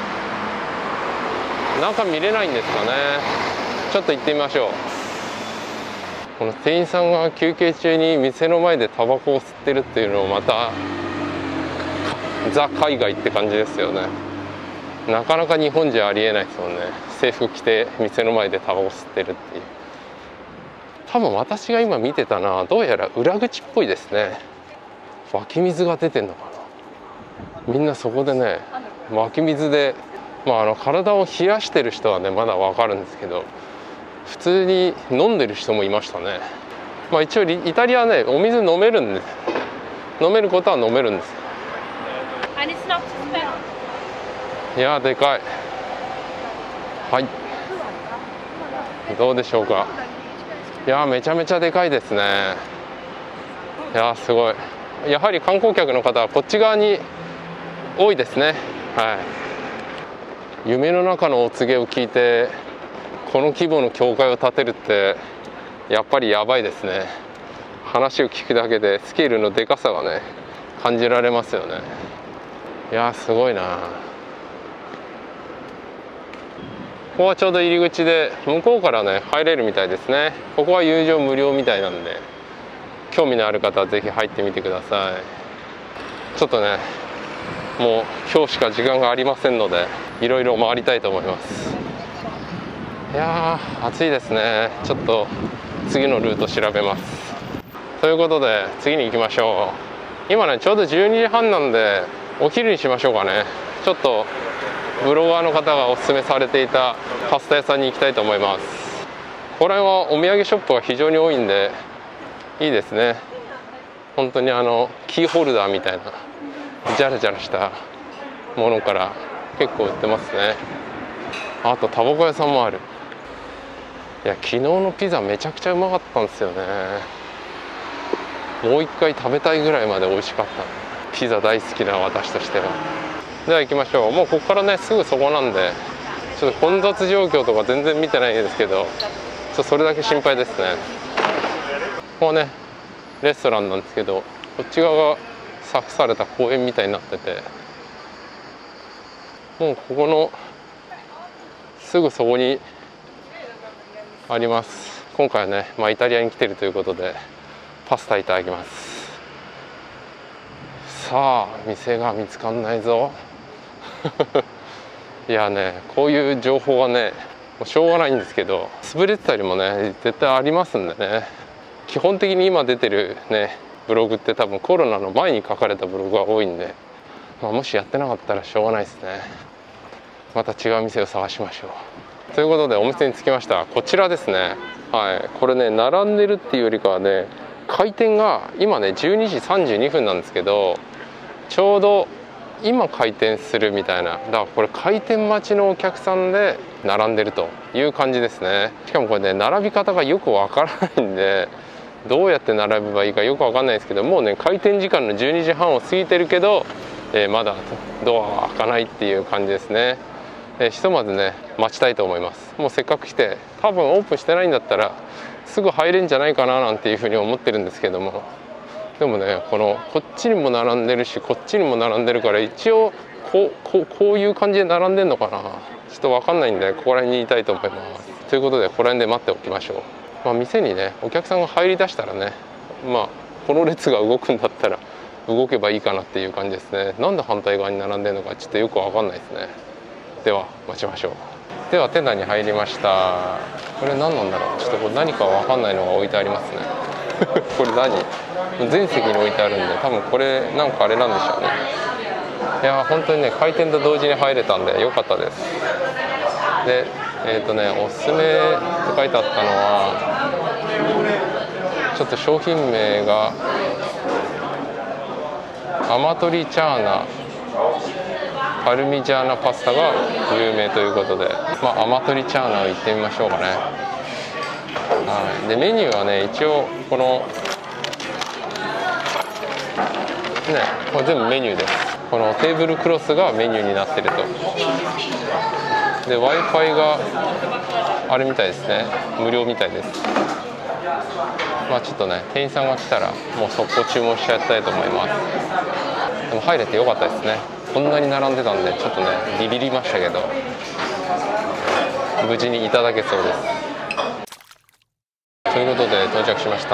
中見れないんですかね。ちょっと行ってみましょう。この店員さんが休憩中に店の前でタバコを吸ってるっていうのもまたザ海外って感じですよね。なかなか日本じゃありえないですもんね。制服着て店の前でタバコ吸ってるっていう。多分私が今見てたのはどうやら裏口っぽいですね。湧き水が出てんのかな。みんなそこでね湧き水で、まあ、あの体を冷やしてる人はねまだわかるんですけど、普通に飲んでる人もいましたね。まあ一応イタリアはねお水飲めるんです。飲めることは飲めるんです。いやでかい。はい、どうでしょうか。いやめちゃめちゃでかいですね。いやすごい。やはり観光客の方はこっち側に多いですね。はい、夢の中のお告げを聞いてこの規模の教会を建てるってやっぱりやばいですね。話を聞くだけでスケールのでかさがね感じられますよね。いやすごいな。ここはちょうど入り口で向こうからね入れるみたいですね。ここは入場無料みたいなんで、興味のある方はぜひ入ってみてください。ちょっとねもう今日しか時間がありませんのでいろいろ回りたいと思います。いやー暑いですね。ちょっと次のルート調べます。ということで次に行きましょう。今ねちょうどじゅうにじはんなんでお昼にしましょうかね。ちょっとブロガーの方がおすすめされていたパスタ屋さんに行きたいと思います。これはお土産ショップが非常に多いんでいいですね。本当にあのキーホルダーみたいなジャラジャラしたものから結構売ってますね。あとタバコ屋さんもある。いや昨日のピザめちゃくちゃうまかったんですよね。もう一回食べたいぐらいまで美味しかった。ピザ大好きな私としては。では行きましょう。もうここからねすぐそこなんで、ちょっと混雑状況とか全然見てないんですけど、ちょっとそれだけ心配ですね。ここはねレストランなんですけど、こっち側が柵された公園みたいになってて、もうここのすぐそこにあります。今回はね、まあ、イタリアに来てるということでパスタいただきます。さあ店が見つかんないぞいやねこういう情報はねもうしょうがないんですけど、潰れてたりもね絶対ありますんでね。基本的に今出てるねブログって多分コロナの前に書かれたブログが多いんで、まあ、もしやってなかったらしょうがないですね。また違う店を探しましょう。ということでお店に着きました。こちらですね。はい、これね並んでるっていうよりかはね開店が今ねじゅうにじさんじゅうにふんなんですけど、ちょうど今開店するみたいな、だからこれ開店待ちのお客さんで並んでるという感じですね。しかもこれね並び方がよくわからないんで、どうやって並べばいいかよくわかんないですけど、もうね開店時間のじゅうにじはんを過ぎてるけど、えー、まだドアは開かないっていう感じですね。えー、ひとまずね待ちたいと思います。もうせっかく来て多分オープンしてないんだったらすぐ入れんじゃないかななんていうふうに思ってるんですけども、でもねこのこっちにも並んでるしこっちにも並んでるから、一応こう、こう、こういう感じで並んでるのかな、ちょっと分かんないんでここら辺にいたいと思います。ということでここら辺で待っておきましょう。まあ、店にねお客さんが入りだしたらね、まあこの列が動くんだったら動けばいいかなっていう感じですね。なんで反対側に並んでるのかちょっとよく分かんないですね。では待ちましょう。では店内に入りました。これ何なんだろう、ちょっとこれ何か分かんないのが置いてありますねこれ何、全席に置いてあるんで多分これなんかあれなんでしょうね。いや本当にね開店と同時に入れたんで良かったです。でえっとねおすすめって書いてあったのはちょっと商品名がアマトリチャーナパルミジャーナパスタが有名ということで、まあ、アマトリチャーナを行ってみましょうかね。はい、でメニューはね、一応このね、これ全部メニューです。このテーブルクロスがメニューになってると。で Wi-Fi があれみたいですね、無料みたいです。まあちょっとね、店員さんが来たらもう速攻注文しちゃいたいと思います。でも入れてよかったですね。こんなに並んでたんでちょっとねビビりましたけど、無事にいただけそうです。ということで到着しました。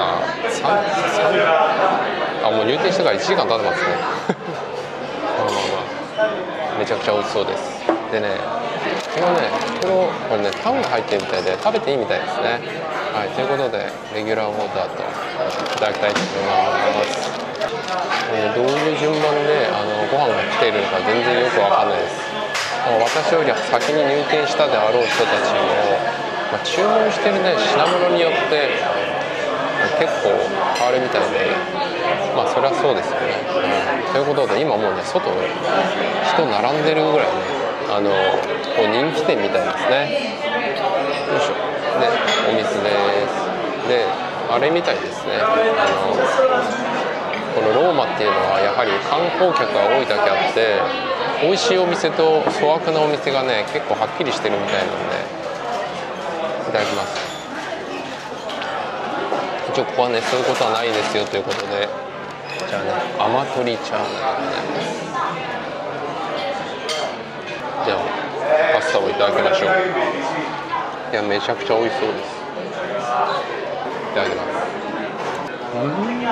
あ、もう入店してからいちじかん経ってますね。まあまあまあめちゃくちゃ美味しそうです。でね、このね、このこれね、タンが入ってるみたいで食べていいみたいですね。はい、ということでレギュラーオーダーといただきたいと思います。えー、どういう順番であのご飯が来ているのか全然よくわかんないです。私より先に入店したであろう人たちも、まあ、注文してるね品物によって結構変わるみたいで、まあそりゃそうですよね。うん、ということで今もうね、外人並んでるぐらいね、あのこう人気店みたいですね。よいしょ。でお水です。であれみたいですね、あのこのローマっていうのはやはり観光客が多いだけあって、美味しいお店と粗悪なお店がね結構はっきりしてるみたいなので、いただきます。一応ここはねそういうことはないですよということで、じゃあねアマトリチャーナでございます。じゃあパスタをいただきましょう。いや、めちゃくちゃ美味しそうです。いただきます。うーん、うーん、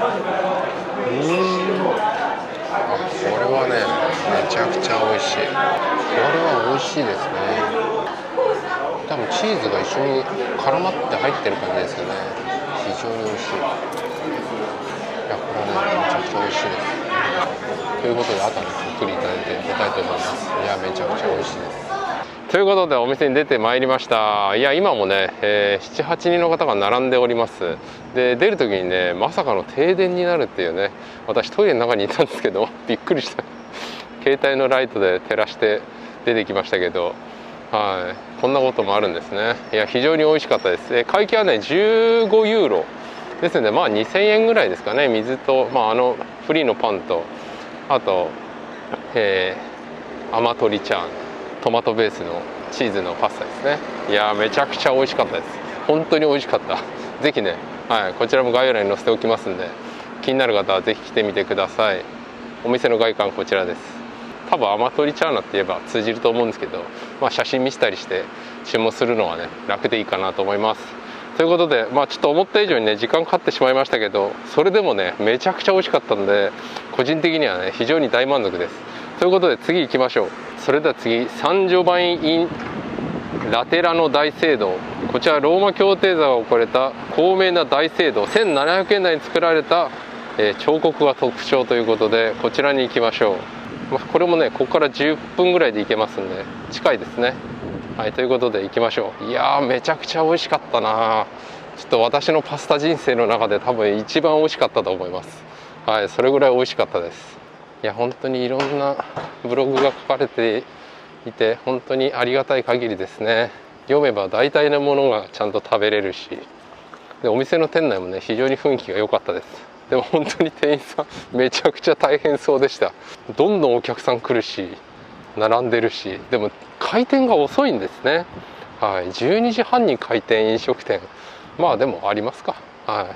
あ、これはねめちゃくちゃ美味しい。これは美味しいですね。多分チーズが一緒に絡まって入ってる感じですよね。非常に美味しい。いや、これはねめちゃくちゃ美味しいです。ということで、あとはねゆっくりいただいて出たいと思います。いや、めちゃくちゃ美味しいです。ということでお店に出てまいりました。いや、今もね、えー、ななはちにんの方が並んでおります。で出る時にね、まさかの停電になるっていうね、私トイレの中にいたんですけどびっくりした。携帯のライトで照らして出てきましたけど、はい、こんなこともあるんですね。いや、非常に美味しかったです。えー、会計はねじゅうごユーロですので、まあにせんえんぐらいですかね。水と、まあ、あのフリーのパンと、あと、えー、アマトリチャーン、トマトベースのチーズのパスタですね。いやー、めちゃくちゃ美味しかったです。本当に美味しかった。ぜひね、はい、こちらも概要欄に載せておきますんで、気になる方はぜひ来てみてください。お店の外観こちらです。多分アマトリチャーナって言えば通じると思うんですけど、まあ、写真見せたりして注文するのはね楽でいいかなと思います。ということで、まあ、ちょっと思った以上にね時間かかってしまいましたけど、それでもねめちゃくちゃ美味しかったんで、個人的にはね非常に大満足です。ということで次行きましょう。それでは次、サンジョバイン・イン・ラテラノ大聖堂。こちらローマ教廷座が置かれた高名な大聖堂、せんななひゃくえんだいに作られた、えー、彫刻が特徴ということで、こちらに行きましょう。まあ、これもねここからじゅっぷんぐらいで行けますんで近いですね。はい、ということで行きましょう。いやー、めちゃくちゃ美味しかったな。ちょっと私のパスタ人生の中で多分一番美味しかったと思います。はい、それぐらい美味しかったです。いや、本当にいろんなブログが書かれていて本当にありがたい限りですね。読めば大体のものがちゃんと食べれるし、でお店の店内もね非常に雰囲気が良かったです。でも本当に店員さんめちゃくちゃ大変そうでした。どんどんお客さん来るし並んでるし、でも開店が遅いんですね。はい、じゅうにじはんに開店、飲食店。まあでもありますか。はい、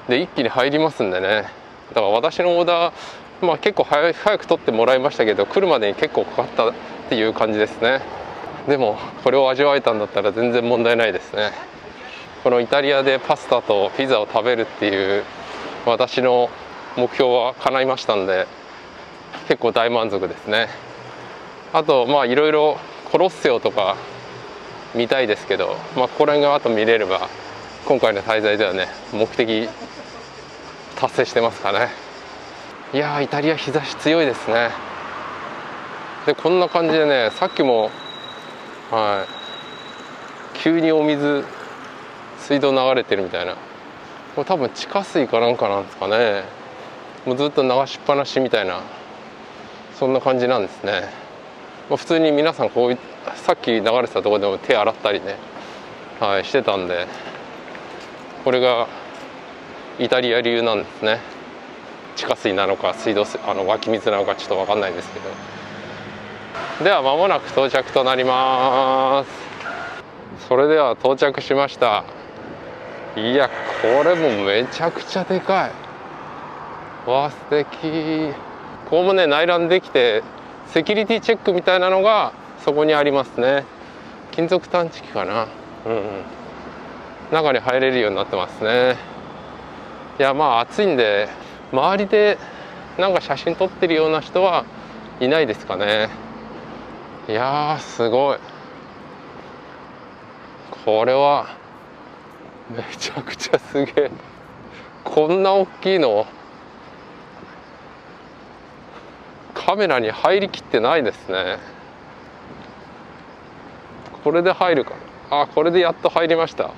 で一気に入りますんでね。だから私のオーダー、まあ、結構早早く取ってもらいましたけど、来るまでに結構かかったっていう感じですね。でもこれを味わえたんだったら全然問題ないですね。このイタリアでパスタとピザを食べるっていう私の目標は叶いましたんで、結構大満足ですね。あとまあいろいろコロッセオとか見たいですけど、まあ、ここら辺があと見れれば今回の滞在ではね目的達成してますかね。いやー、イタリア日差し強いですね。でこんな感じでね、さっきもはい急にお水水道流れてるみたいな、これ多分地下水かなんかなんですかね。もうずっと流しっぱなしみたいな、そんな感じなんですね。 まあ、普通に皆さんこういさっき流れてたところでも手洗ったりね、はい、してたんで、これがイタリア流なんですね。地下水なのか水道水、あの湧き水なのかちょっと分かんないですけど。では間もなく到着となります。それでは到着しました。いや、これもめちゃくちゃでかい。わあ、素敵。ここもね、内覧できてセキュリティチェックみたいなのがそこにありますね。金属探知機かな。うん、うん、中に入れるようになってますね。いや、まあ暑いんで周りでなんか写真撮ってるような人はいないですかね。いやー、すごい。これはめちゃくちゃすげえ。こんな大きいのカメラに入りきってないですね。これで入るか。あ、これでやっと入りました。ちょっ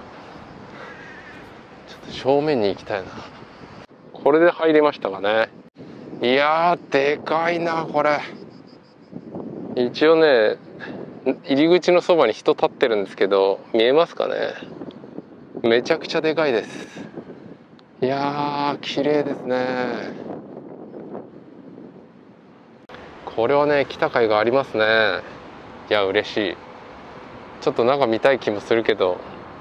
と正面に行きたいな。これで入りましたかね。いやー、でかいなこれ。一応ね、入り口のそばに人立ってるんですけど、見えますかね。めちゃくちゃでかいです。いやー、綺麗ですね。これはね、来た甲斐がありますね。いや、嬉しい。ちょっと中見たい気もするけど、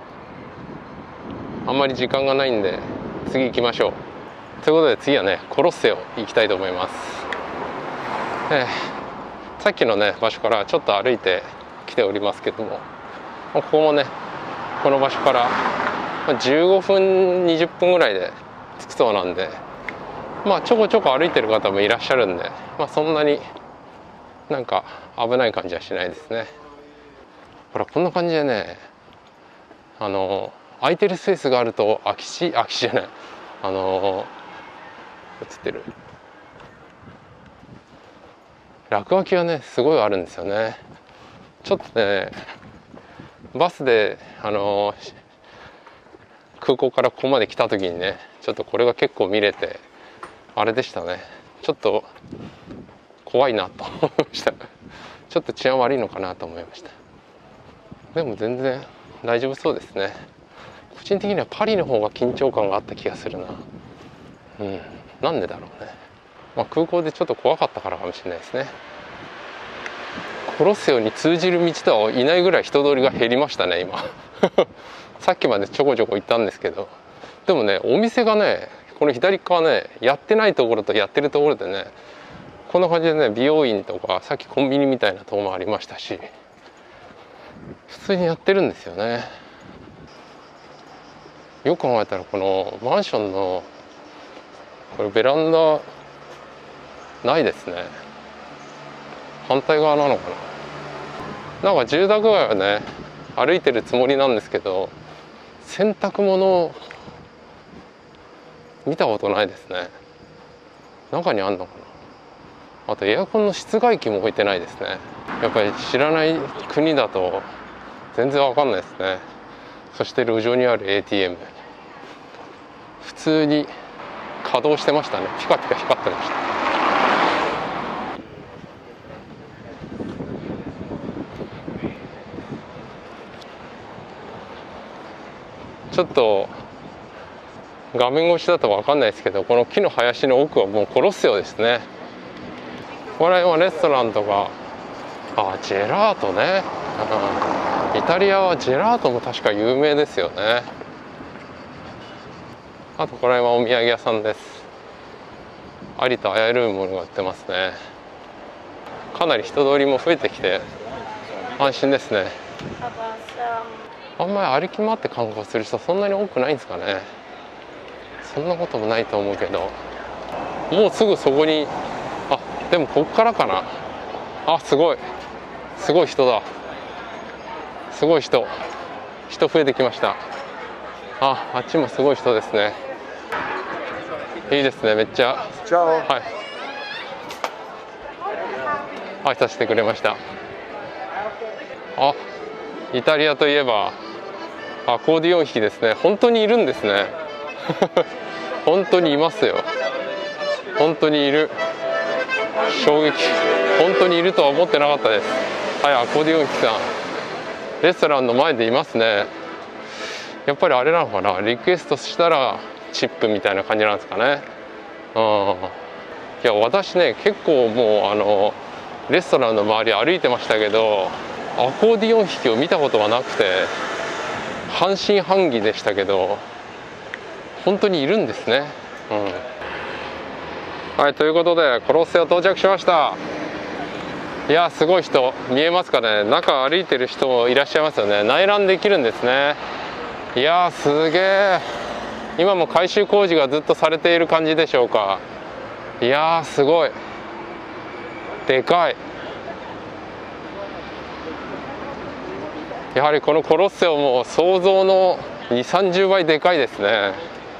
あんまり時間がないんで次行きましょう。ということで次はね、コロッセオ行きたいと思います。えー、さっきのね場所からちょっと歩いてきておりますけども、ここもね、この場所からじゅうごふんにじゅっぷんぐらいで着くそうなんで、まあちょこちょこ歩いてる方もいらっしゃるんで、まあそんなになんか危ない感じはしないですね。ほら、こんな感じでね、あの空いてるスペースがあると空き地空き地じゃないあの映ってる落書きがねすごいあるんですよね。ちょっとね、バスであの空港からここまで来た時にね、ちょっとこれが結構見れてあれでしたね。ちょっと怖いなと思いました。ちょっと治安悪いのかなと思いました。でも全然大丈夫そうですね。個人的にはパリの方が緊張感があった気がするな。うん、なんでだろうね。まあ、空港でちょっと怖かったからかもしれないですね。コロッセオに通じる道とはいないぐらい人通りが減りましたね今。さっきまでちょこちょこ行ったんですけど、でもね、お店がね、この左側ね、やってないところとやってるところでね、こんな感じでね、美容院とかさっきコンビニみたいなところもありましたし、普通にやってるんですよね。よく考えたらこのマンションのこれベランダないですね。反対側なのかな。なんか住宅街はね歩いてるつもりなんですけど、洗濯物見たことないですね。中にあんのかな。あとエアコンの室外機も置いてないですね。やっぱり知らない国だと全然わかんないですね。そして路上にある エーティーエム 普通に稼働してましたね。ピカピカ光ってました。ちょっと画面越しだと分かんないですけど、この木の林の奥はもうコロッセオですね。これはレストランとか、あ、ジェラートね、うん、イタリアはジェラートも確か有名ですよね。あとこれはお土産屋さんです。ありとあらゆるものが売ってますね。かなり人通りも増えてきて安心ですね。あんまり歩き回って観光する人そんなに多くないんですかね。そんなこともないと思うけど、もうすぐそこに、あ、でもここからかな。あ、すごいすごい人だ。すごい人人増えてきました。あ、あっちもすごい人ですね。いいですね、めっちゃ。はい挨拶してくれました。あ、イタリアといえばアコーディオン弾きですね。本当にいるんですね。本当にいますよ。本当にいる。衝撃。 本当にいるとは思ってなかったです。はい、アコーディオン機さんレストランの前でいますね。やっぱりあれなのかな、リクエストしたらチップみたいな感じなんですかね。うん、いや私ね結構もうあのレストランの周り歩いてましたけど、アコーディオン弾きを見たことがなくて半信半疑でしたけど、本当にいるんですね。うん、はい、ということでコロッセオ到着しました。いやすごい人見えますかね。中歩いてる人もいらっしゃいますよね。内覧できるんですね。いやすげえ、今も改修工事がずっとされている感じでしょうか。いやすごいでかい。やはりこのコロッセオも想像のにじゅう、さんじゅうばいでかいですね。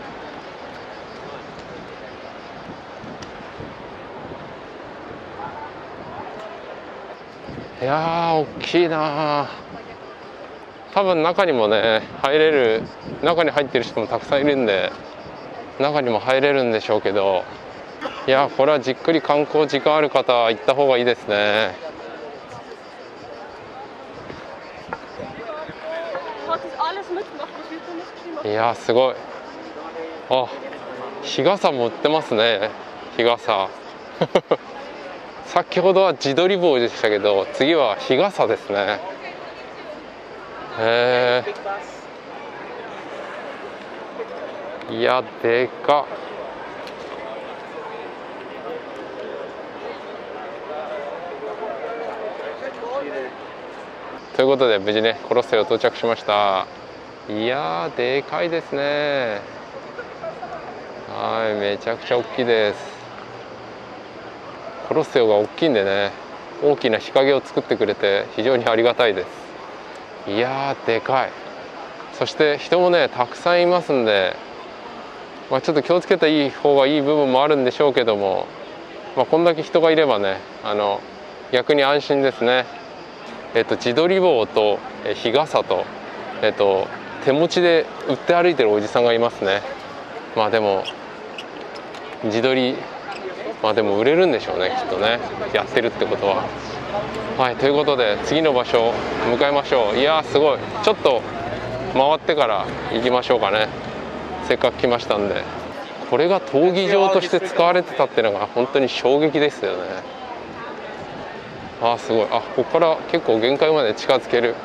いやー大きいな。多分中にもね入れる、中に入ってる人もたくさんいるんで中にも入れるんでしょうけど、いやこれはじっくり観光時間ある方は行った方がいいですね。いやすごい。あ、日傘も売ってますね。日傘先ほどは自撮り棒でしたけど次は日傘ですね。へえ、いやでかっ。ということで無事ねコロッセオ到着しました。いやーでかいですね。はい、めちゃくちゃ大きいです。コロッセオが大きいんでね、大きな日陰を作ってくれて非常にありがたいです。いやーでかい。そして人もねたくさんいますんで、まあ、ちょっと気をつけたいい方がいい部分もあるんでしょうけども、まあ、こんだけ人がいればねあの逆に安心ですね。えっと自撮り棒と日傘と、えっと、手持ちで売って歩いてるおじさんがいますね。まあでも自撮り、まあでも売れるんでしょうねきっとね、やってるってことは。はい、ということで次の場所向かいましょう。いやーすごい。ちょっと回ってから行きましょうかね。せっかく来ましたんで。これが闘技場として使われてたっていうのが本当に衝撃ですよね。あーすごい。あ、ここから結構限界まで近づける。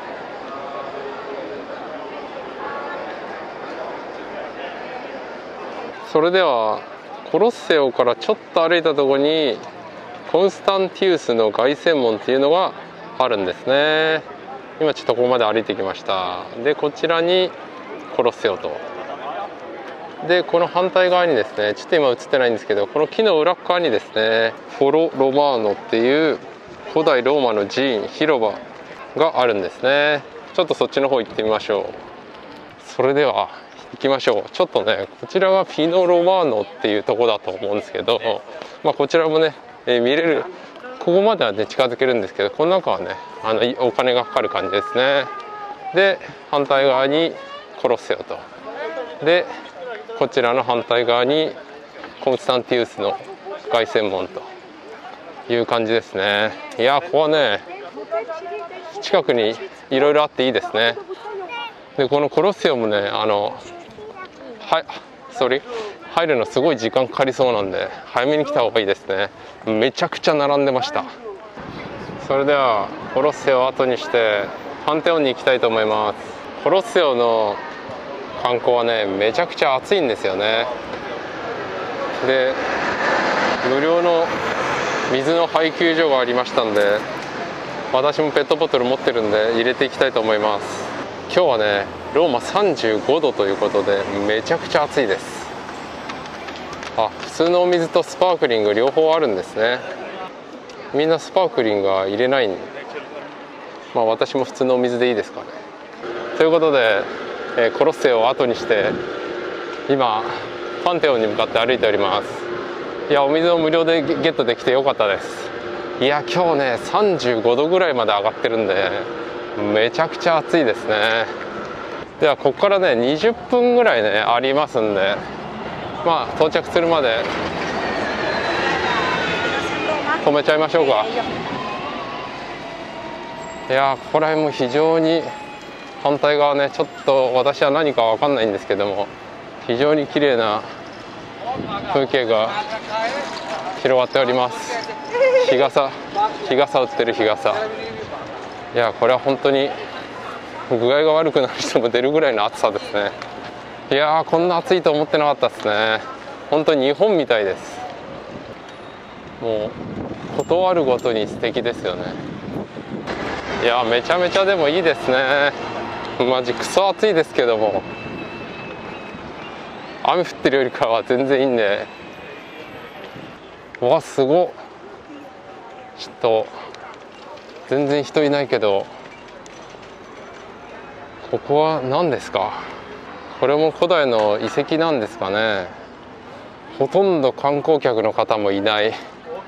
それではコロッセオからちょっと歩いたところにコンスタンティウスの凱旋門っていうのがあるんですね。今ちょっとここまで歩いてきました。でこちらにコロッセオと、でこの反対側にですね、ちょっと今映ってないんですけどこの木の裏側にですねフォロ・ロマーノっていう古代ローマの寺院広場があるんですね。ちょっとそっちの方行ってみましょう。それでは行きましょう。ちょっとねこちらがピノ・ロマーノっていうとこだと思うんですけど、まあ、こちらもね、えー、見れる、ここまではね近づけるんですけどこの中はねあのお金がかかる感じですね。で反対側にコロッセオと、でこちらの反対側にコンスタンティウスの凱旋門という感じですね。いやここはね近くにいろいろあっていいですね。でこのコロッセオもねあのはいそれ入るのすごい時間かかりそうなんで早めに来た方がいいですね。めちゃくちゃ並んでました。それではコロッセオを後にしてパンテオンに行きたいと思います。コロッセオの観光はねめちゃくちゃ暑いんですよね。で無料の水の配給所がありましたんで私もペットボトル持ってるんで入れていきたいと思います。今日はねローマさんじゅうごどということでめちゃくちゃ暑いです。あ、普通のお水とスパークリング両方あるんですね。みんなスパークリングは入れないんで、まあ私も普通のお水でいいですかね。ということで、えー、コロッセオを後にして今パンテオンに向かって歩いております。いやお水を無料でゲットできてよかったです。いや今日ねさんじゅうごどぐらいまで上がってるんでめちゃくちゃ暑いですね。ではここからねにじゅっぷんぐらいねありますんで、まあ到着するまで止めちゃいましょうか。いやー、ここら辺も非常に反対側ね、ちょっと私は何か分かんないんですけども、非常に綺麗な風景が広がっております。日傘日傘売ってる日傘。いや、これは本当に具合が悪くなる人も出るぐらいの暑さですね。いやー、こんな暑いと思ってなかったですね。本当に日本みたいです。もうことあるごとに素敵ですよね。いやー、めちゃめちゃでもいいですね。マジクソ暑いですけども、雨降ってるよりかは全然いいんで。うわ、すごっ。ちょっと全然人いないけど、ここは何ですか？これも古代の遺跡なんですかね。ほとんど観光客の方もいない。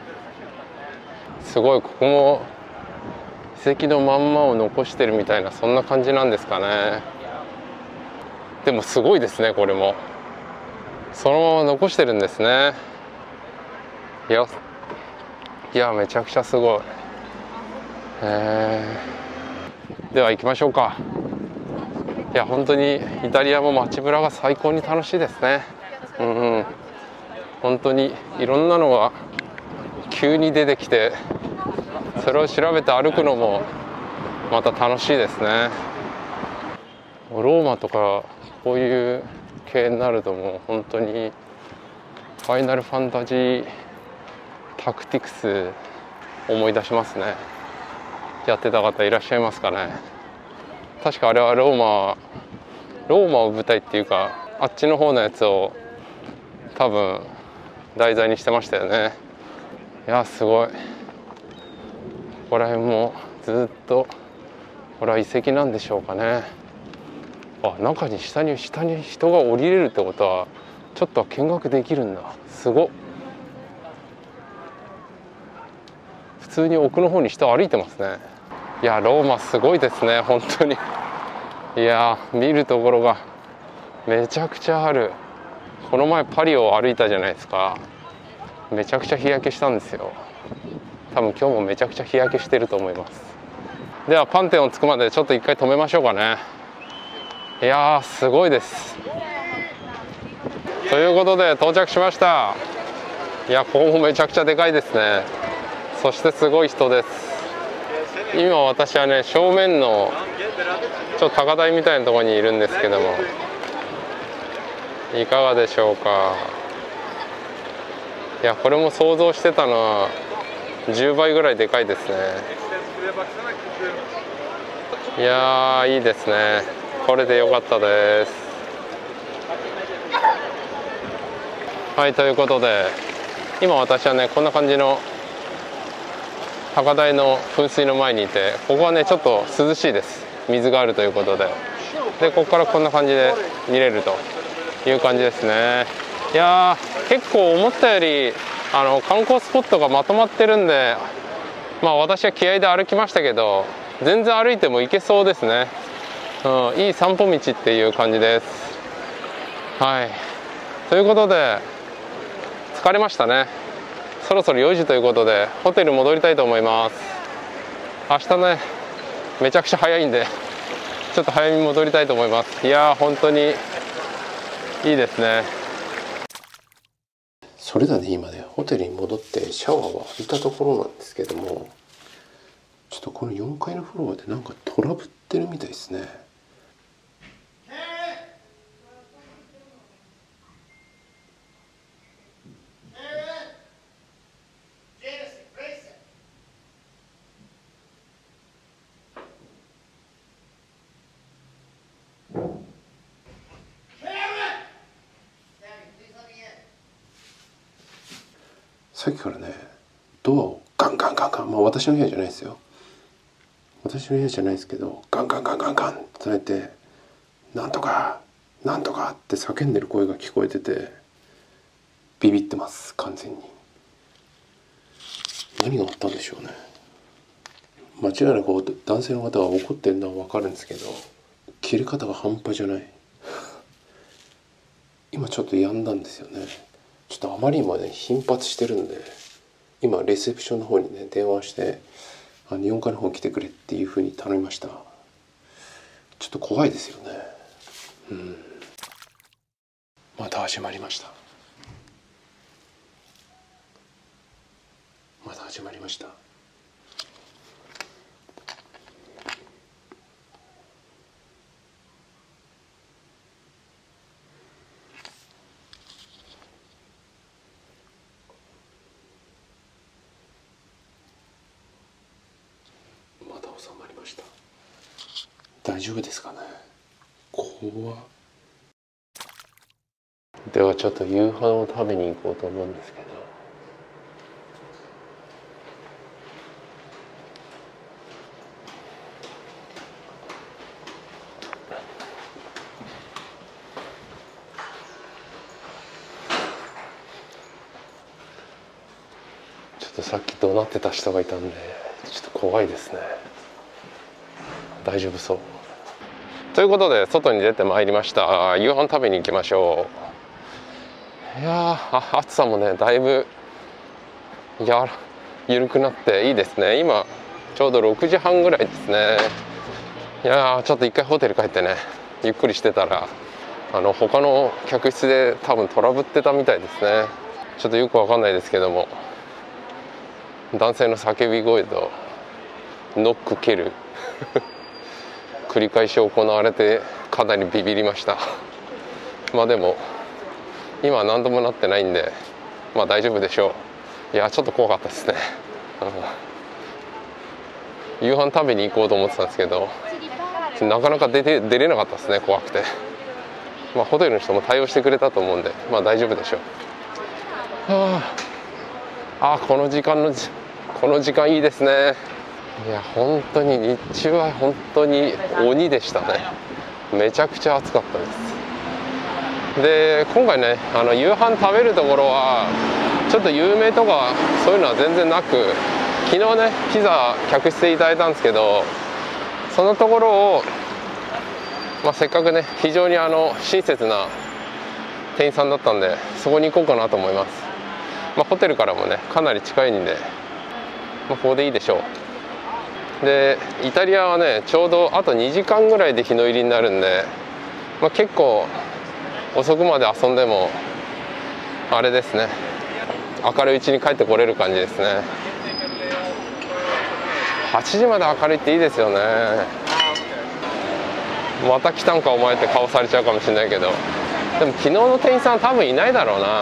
すごい、ここも遺跡のまんまを残してるみたいな、そんな感じなんですかね。でもすごいですね、これもそのまま残してるんですね。いやいや、めちゃくちゃすごい。えー、では行きましょうか。いや、本当にイタリアも街ぶらが最高に楽しいですね。うん、うん、本当にいろんなのが急に出てきて、それを調べて歩くのもまた楽しいですね。ローマとかこういう系になると、もう本当にファイナルファンタジータクティクス思い出しますね。やってた方いらっしゃいますかね。確かあれはローマローマを舞台っていうか、あっちの方のやつを多分題材にしてましたよね。いや、すごい。ここら辺もずっと、これは遺跡なんでしょうかね。あ、中に下に下に人が降りれるってことは、ちょっと見学できるんだ。すごっ。普通に奥の方に人歩いてますね。いや、ローマすごいですね、本当に。いや、見るところがめちゃくちゃある。この前パリを歩いたじゃないですか。めちゃくちゃ日焼けしたんですよ。多分今日もめちゃくちゃ日焼けしてると思います。ではパンテオン着くまでちょっと一回止めましょうかね。いやー、すごいです。ということで到着しました。いや、ここもめちゃくちゃでかいですね。そしてすごい人です。今私はね、正面のちょっと高台みたいなところにいるんですけども、いかがでしょうか。いや、これも想像してたのはじゅうばいぐらいでかいですね。いやー、いいですね。これで良かったです。はい、ということで今私はね、こんな感じの高台の噴水の前にいて、ここはねちょっと涼しいです。水があるということで、でここからこんな感じで見れるという感じですね。いやー、結構思ったよりあの観光スポットがまとまってるんで、まあ私は気合で歩きましたけど、全然歩いても行けそうですね。うん、いい散歩道っていう感じです。はい、ということで疲れましたね。そろそろよじということでホテル戻りたいと思います。明日ねめちゃくちゃ早いんでちょっと早めに戻りたいと思います。いやー、本当にいいですね。 それではね、今ねホテルに戻ってシャワーを浴びたところなんですけども、ちょっとこのよんかいのフロアでなんかトラブってるみたいですね。さっきからねドアをガンガンガンガン、まあ私の部屋じゃないですよ、私の部屋じゃないですけど、ガンガンガンガンガンって叩いて、なんとかなんとかって叫んでる声が聞こえてて、ビビってます。完全に何があったんでしょうね。間違いなく男性の方が怒ってるのは分かるんですけど、切れ方が半端じゃない。今ちょっと止んだんですよね。ちょっとあまりにもね頻発してるんで、 今レセプションの方にね電話してあの日本海の方来てくれっていうふうに頼みました。ちょっと怖いですよね。うん、また始まりました。また始まりました。また収まりました。大丈夫ですかね。怖っ。ではちょっと夕飯を食べに行こうと思うんですけど、ちょっとさっき怒鳴ってた人がいたんでちょっと怖いですね。大丈夫そう。ということで外に出てまいりました。夕飯食べに行きましょう。いやー、暑さもねだいぶや緩くなっていいですね。今ちょうどろくじはんぐらいですね。いやー、ちょっと一回ホテル帰ってねゆっくりしてたらあの他の客室で多分トラブってたみたいですね。ちょっとよくわかんないですけども、男性の叫び声とノック蹴る繰り返し行われてかなりビビりましたまあでも今は何ともなってないんでまあ大丈夫でしょう。いやちょっと怖かったですね、うん、夕飯食べに行こうと思ってたんですけどなかなか出て出れなかったですね、怖くて。まあホテルの人も対応してくれたと思うんでまあ大丈夫でしょう。はあ、あこの時間のこの時間いいですね。いや本当に日中は本当に鬼でしたね。めちゃくちゃ暑かったです。で今回ねあの夕飯食べるところはちょっと有名とかそういうのは全然なく、昨日ねピザ客室でいただいたんですけど、そのところを、まあ、せっかくね非常にあの親切な店員さんだったんでそこに行こうかなと思います。まあ、ホテルからもねかなり近いんで、まあ、ここでいいでしょう。でイタリアはねちょうどあとにじかんぐらいで日の入りになるんで、まあ、結構遅くまで遊んでもあれですね、明るいうちに帰ってこれる感じですね。はちじまで明るいっていいですよね。また来たんかお前って顔されちゃうかもしれないけど、でも昨日の店員さんは多分いないだろうな。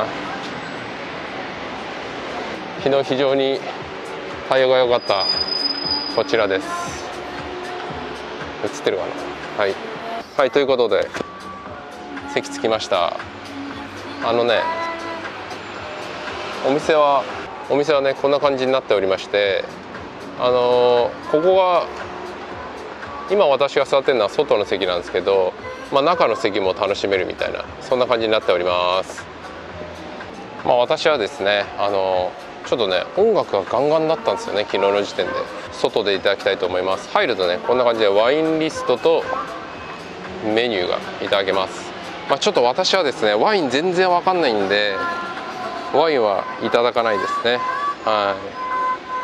昨日非常に対応が良かったこちらです。映ってるかな。はい、はい、ということで席着きました。あのねお店はお店はねこんな感じになっておりまして、あのー、ここが今私が座ってるのは外の席なんですけど、まあ、中の席も楽しめるみたいなそんな感じになっております。まあ、私はですねあのーちょっとね音楽がガンガンだったんですよね、昨日の時点で。外でいただきたいと思います。入るとねこんな感じでワインリストとメニューがいただけます。まあ、ちょっと私はですねワイン全然わかんないんでワインはいただかないですね。はい、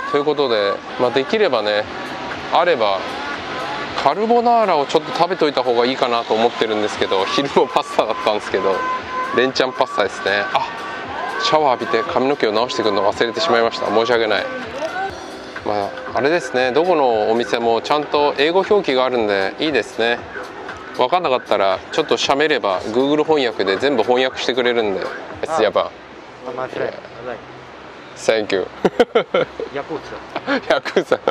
ということで、まあ、できればねあればカルボナーラをちょっと食べといた方がいいかなと思ってるんですけど、昼もパスタだったんですけどレンチャンパスタですね。あシャワー浴びて髪の毛を直してくるの忘れてしまいました。申し訳ない。まああれですね、どこのお店もちゃんと英語表記があるんでいいですね。分かんなかったらちょっと喋れば Google 翻訳で全部翻訳してくれるんで。やっぱ Thank you ヤクザヤクザ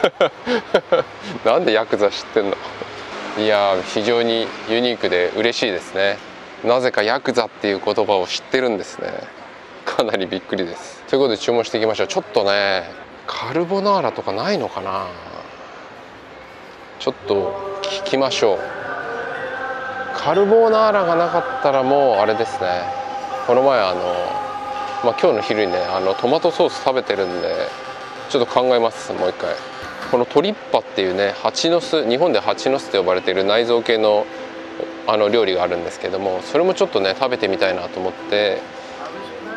なんでヤクザ知ってんの。いや非常にユニークで嬉しいですね。なぜかヤクザっていう言葉を知ってるんですね。かなりびっくりです。ということで注文していきましょう。ちょっとねカルボナーラとかないのかな、ちょっと聞きましょう。カルボナーラがなかったらもうあれですね、この前あの、まあ、今日の昼にねあのトマトソース食べてるんでちょっと考えます。もう一回このトリッパっていうね蜂の巣、日本で蜂の巣と呼ばれている内臓系のあの料理があるんですけども、それもちょっとね食べてみたいなと思って考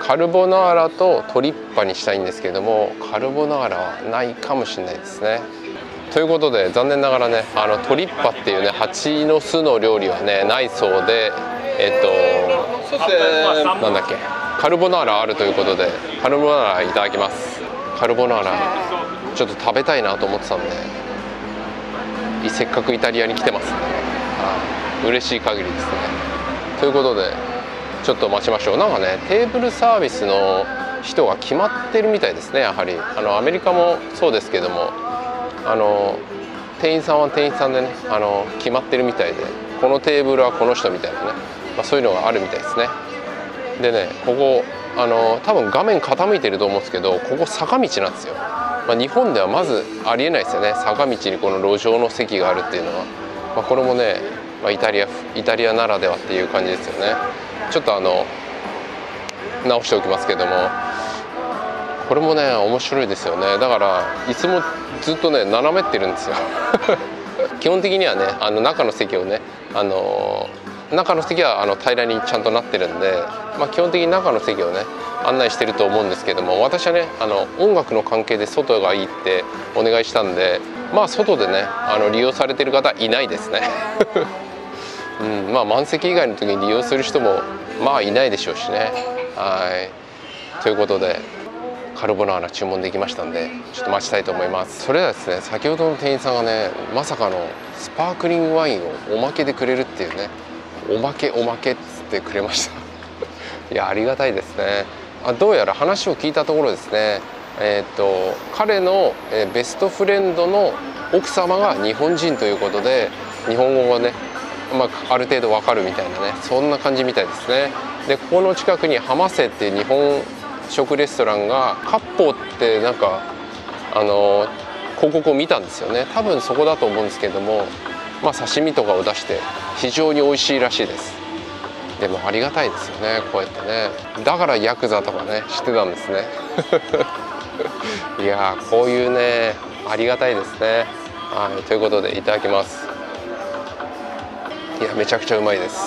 カルボナーラとトリッパにしたいんですけども、カルボナーラはないかもしれないですね。ということで残念ながらね、あのトリッパっていうね蜂の巣の料理はねないそうで、えっとなんだっけ、カルボナーラあるということでカルボナーラいただきます。カルボナーラちょっと食べたいなと思ってたんで、せっかくイタリアに来てますんで、ね、嬉しい限りですね。ということでちょっと待ちましょう。なんかねテーブルサービスの人が決まってるみたいですね。やはりあのアメリカもそうですけども、あの店員さんは店員さんでね、あの決まってるみたいで、このテーブルはこの人みたいなね、まあ、そういうのがあるみたいですね。でね、ここあの多分画面傾いてると思うんですけど、ここ坂道なんですよ。まあ、日本ではまずありえないですよね、坂道にこの路上の席があるっていうのは。まあ、これもね、まあ、イタリアイタリアならではっていう感じですよね。ちょっとあの直しておきますけども、これもね面白いですよね。だからいつもずっとね斜めってるんですよ基本的にはね、あの中の席をね、あの中の席はあの平らにちゃんとなってるんで、まあ、基本的に中の席をね案内してると思うんですけども、私はねあの音楽の関係で外がいいってお願いしたんで、まあ外でねあの利用されてる方いないですねうん、まあ満席以外の時に利用する人もまあいないでしょうしね。はいということでカルボナーラ注文できましたんで、ちょっと待ちたいと思います。それではですね、先ほどの店員さんがねまさかのスパークリングワインをおまけでくれるっていうね、おまけおまけっつってくれましたいやありがたいですね。あどうやら話を聞いたところですね、えー、っと彼のベストフレンドの奥様が日本人ということで、日本語がね、まあ、ある程度わかるみたいなね、そんな感じみたいですね。でここの近くにハマセっていう日本食レストランが、カッポってなんかあの広告を見たんですよね。多分そこだと思うんですけども、まあ、刺身とかを出して非常に美味しいらしいです。でもありがたいですよね、こうやってね。だからヤクザとかね知ってたんですねいやーこういうねありがたいですね。はいということでいただきます。いやめちゃくちゃうまいです。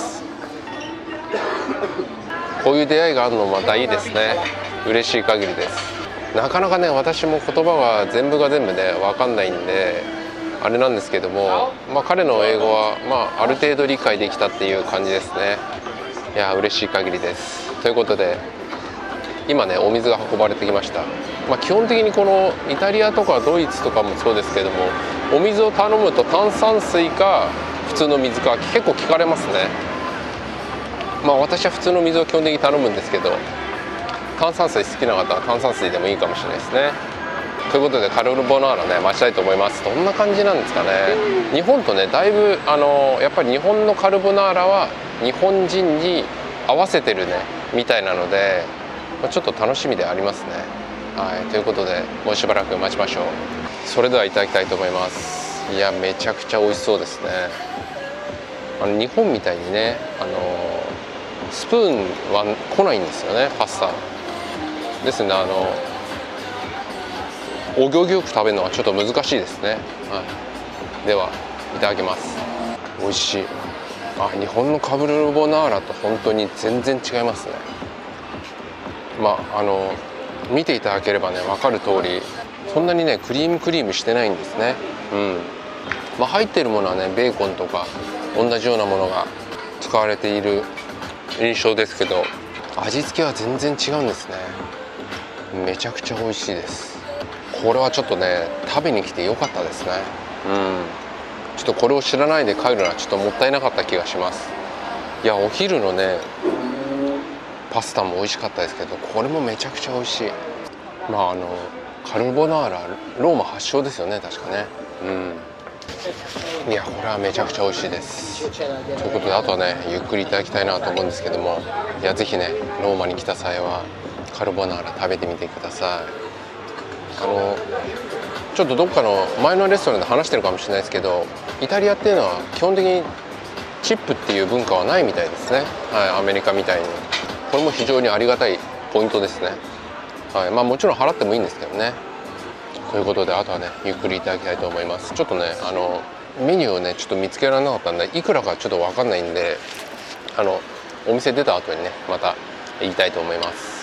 こういう出会いがあるのまたいいですね。嬉しい限りです。なかなかね私も言葉が全部が全部ね分かんないんであれなんですけども、まあ、彼の英語は、まあ、ある程度理解できたっていう感じですね。いや嬉しい限りです。ということで今ねお水が運ばれてきました。まあ、基本的にこのイタリアとかドイツとかもそうですけども、お水を頼むと炭酸水か普通の水か結構聞かれますね。まあ私は普通の水を基本的に頼むんですけど、炭酸水好きな方は炭酸水でもいいかもしれないですね。ということでカルボナーラね待ちたいと思います。どんな感じなんですかね。日本とねだいぶあのやっぱり日本のカルボナーラは日本人に合わせてるねみたいなので、ちょっと楽しみでありますね。はいということでもうしばらく待ちましょう。それではいただきたいと思います。いやめちゃくちゃ美味しそうですね。あの日本みたいにねあのスプーンは来ないんですよね、パスタですね。あのお行儀よく食べるのはちょっと難しいですね。はい、ではいただきます。美味しい。あ日本のカルボナーラと本当に全然違いますね。まああの見ていただければね分かる通り、そんなにねクリームクリームしてないんですね。うんまあ、入っているものはねベーコンとか同じようなものが使われている印象ですけど、味付けは全然違うんですね。めちゃくちゃ美味しいです。これはちょっとね食べに来てよかったですね。うんちょっとこれを知らないで帰るのはちょっともったいなかった気がします。いやお昼のねパスタも美味しかったですけど、これもめちゃくちゃ美味しい。まああのカルボナーラローマ発祥ですよね確かね。うんいやこれはめちゃくちゃ美味しいです。ということであとはねゆっくりいただきたいなと思うんですけども、いやぜひねローマに来た際はカルボナーラ食べてみてください。あのちょっとどっかの前のレストランで話してるかもしれないですけど、イタリアっていうのは基本的にチップっていう文化はないみたいですね。はい、アメリカみたいに。これも非常にありがたいポイントですね。はいまあ、もちろん払ってもいいんですけどね。ということであとはねゆっくりいただきたいと思います。ちょっとねあのメニューをねちょっと見つけられなかったんでいくらかちょっと分かんないんで、あのお店出た後にねまた言いたいと思います。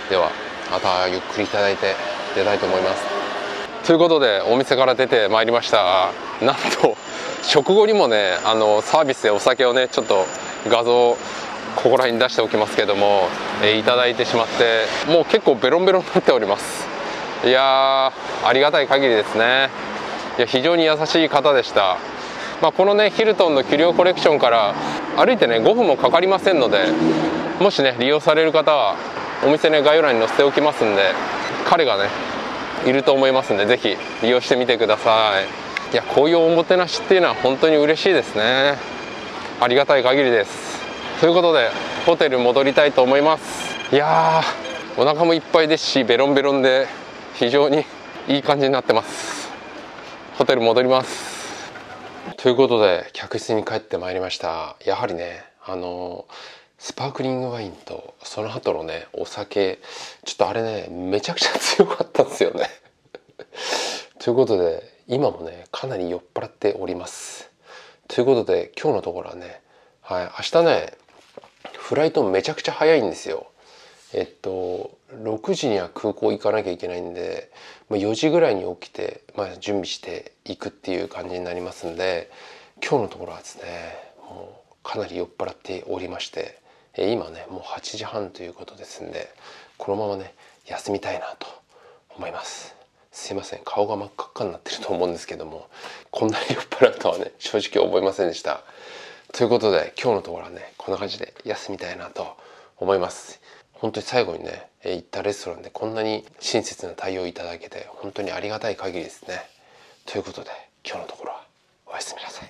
ではまたゆっくりいただいて出たいと思います。ということでお店から出てまいりました。なんと食後にもね、あのサービスでお酒をね、ちょっと画像ここら辺に出しておきますけども、えー、いただいてしまって、もう結構ベロンベロンになっております。いやー、ありがたい限りですね。いや、非常に優しい方でした。まあ、このねヒルトンのキュリオコレクションから歩いてねごふんもかかりませんので、もしね利用される方はお店ね概要欄に載せておきますんで、彼がねいると思いますんで、ぜひ利用してみてください。いや、こういうおもてなしっていうのは本当に嬉しいですね。ありがたい限りです。ということでホテル戻りたいと思います。いやー、お腹もいっぱいですし、ベロンベロンで非常にいい感じになってます。ホテル戻ります。ということで客室に帰ってまいりました。やはりね、あのスパークリングワインとその後のねお酒、ちょっとあれねめちゃくちゃ強かったんですよねということで今もねかなり酔っ払っております。ということで今日のところはね、はい、明日ねフライトめちゃくちゃ早いんですよ。えっとろくじには空港行かなきゃいけないんで、まあ、よじぐらいに起きて、まあ、準備していくっていう感じになりますんで、今日のところはですねもうかなり酔っ払っておりまして、え今ねもうはちじはんということですんで、このままね休みたいなと思います。すいません、顔が真っ赤っかになってると思うんですけども、こんなに酔っ払うとはね正直思いませんでした。ということで今日のところはねこんな感じで休みたいなと思います。本当に最後にね行ったレストランでこんなに親切な対応いただけて本当にありがたい限りですね。ということで今日のところはおやすみなさい。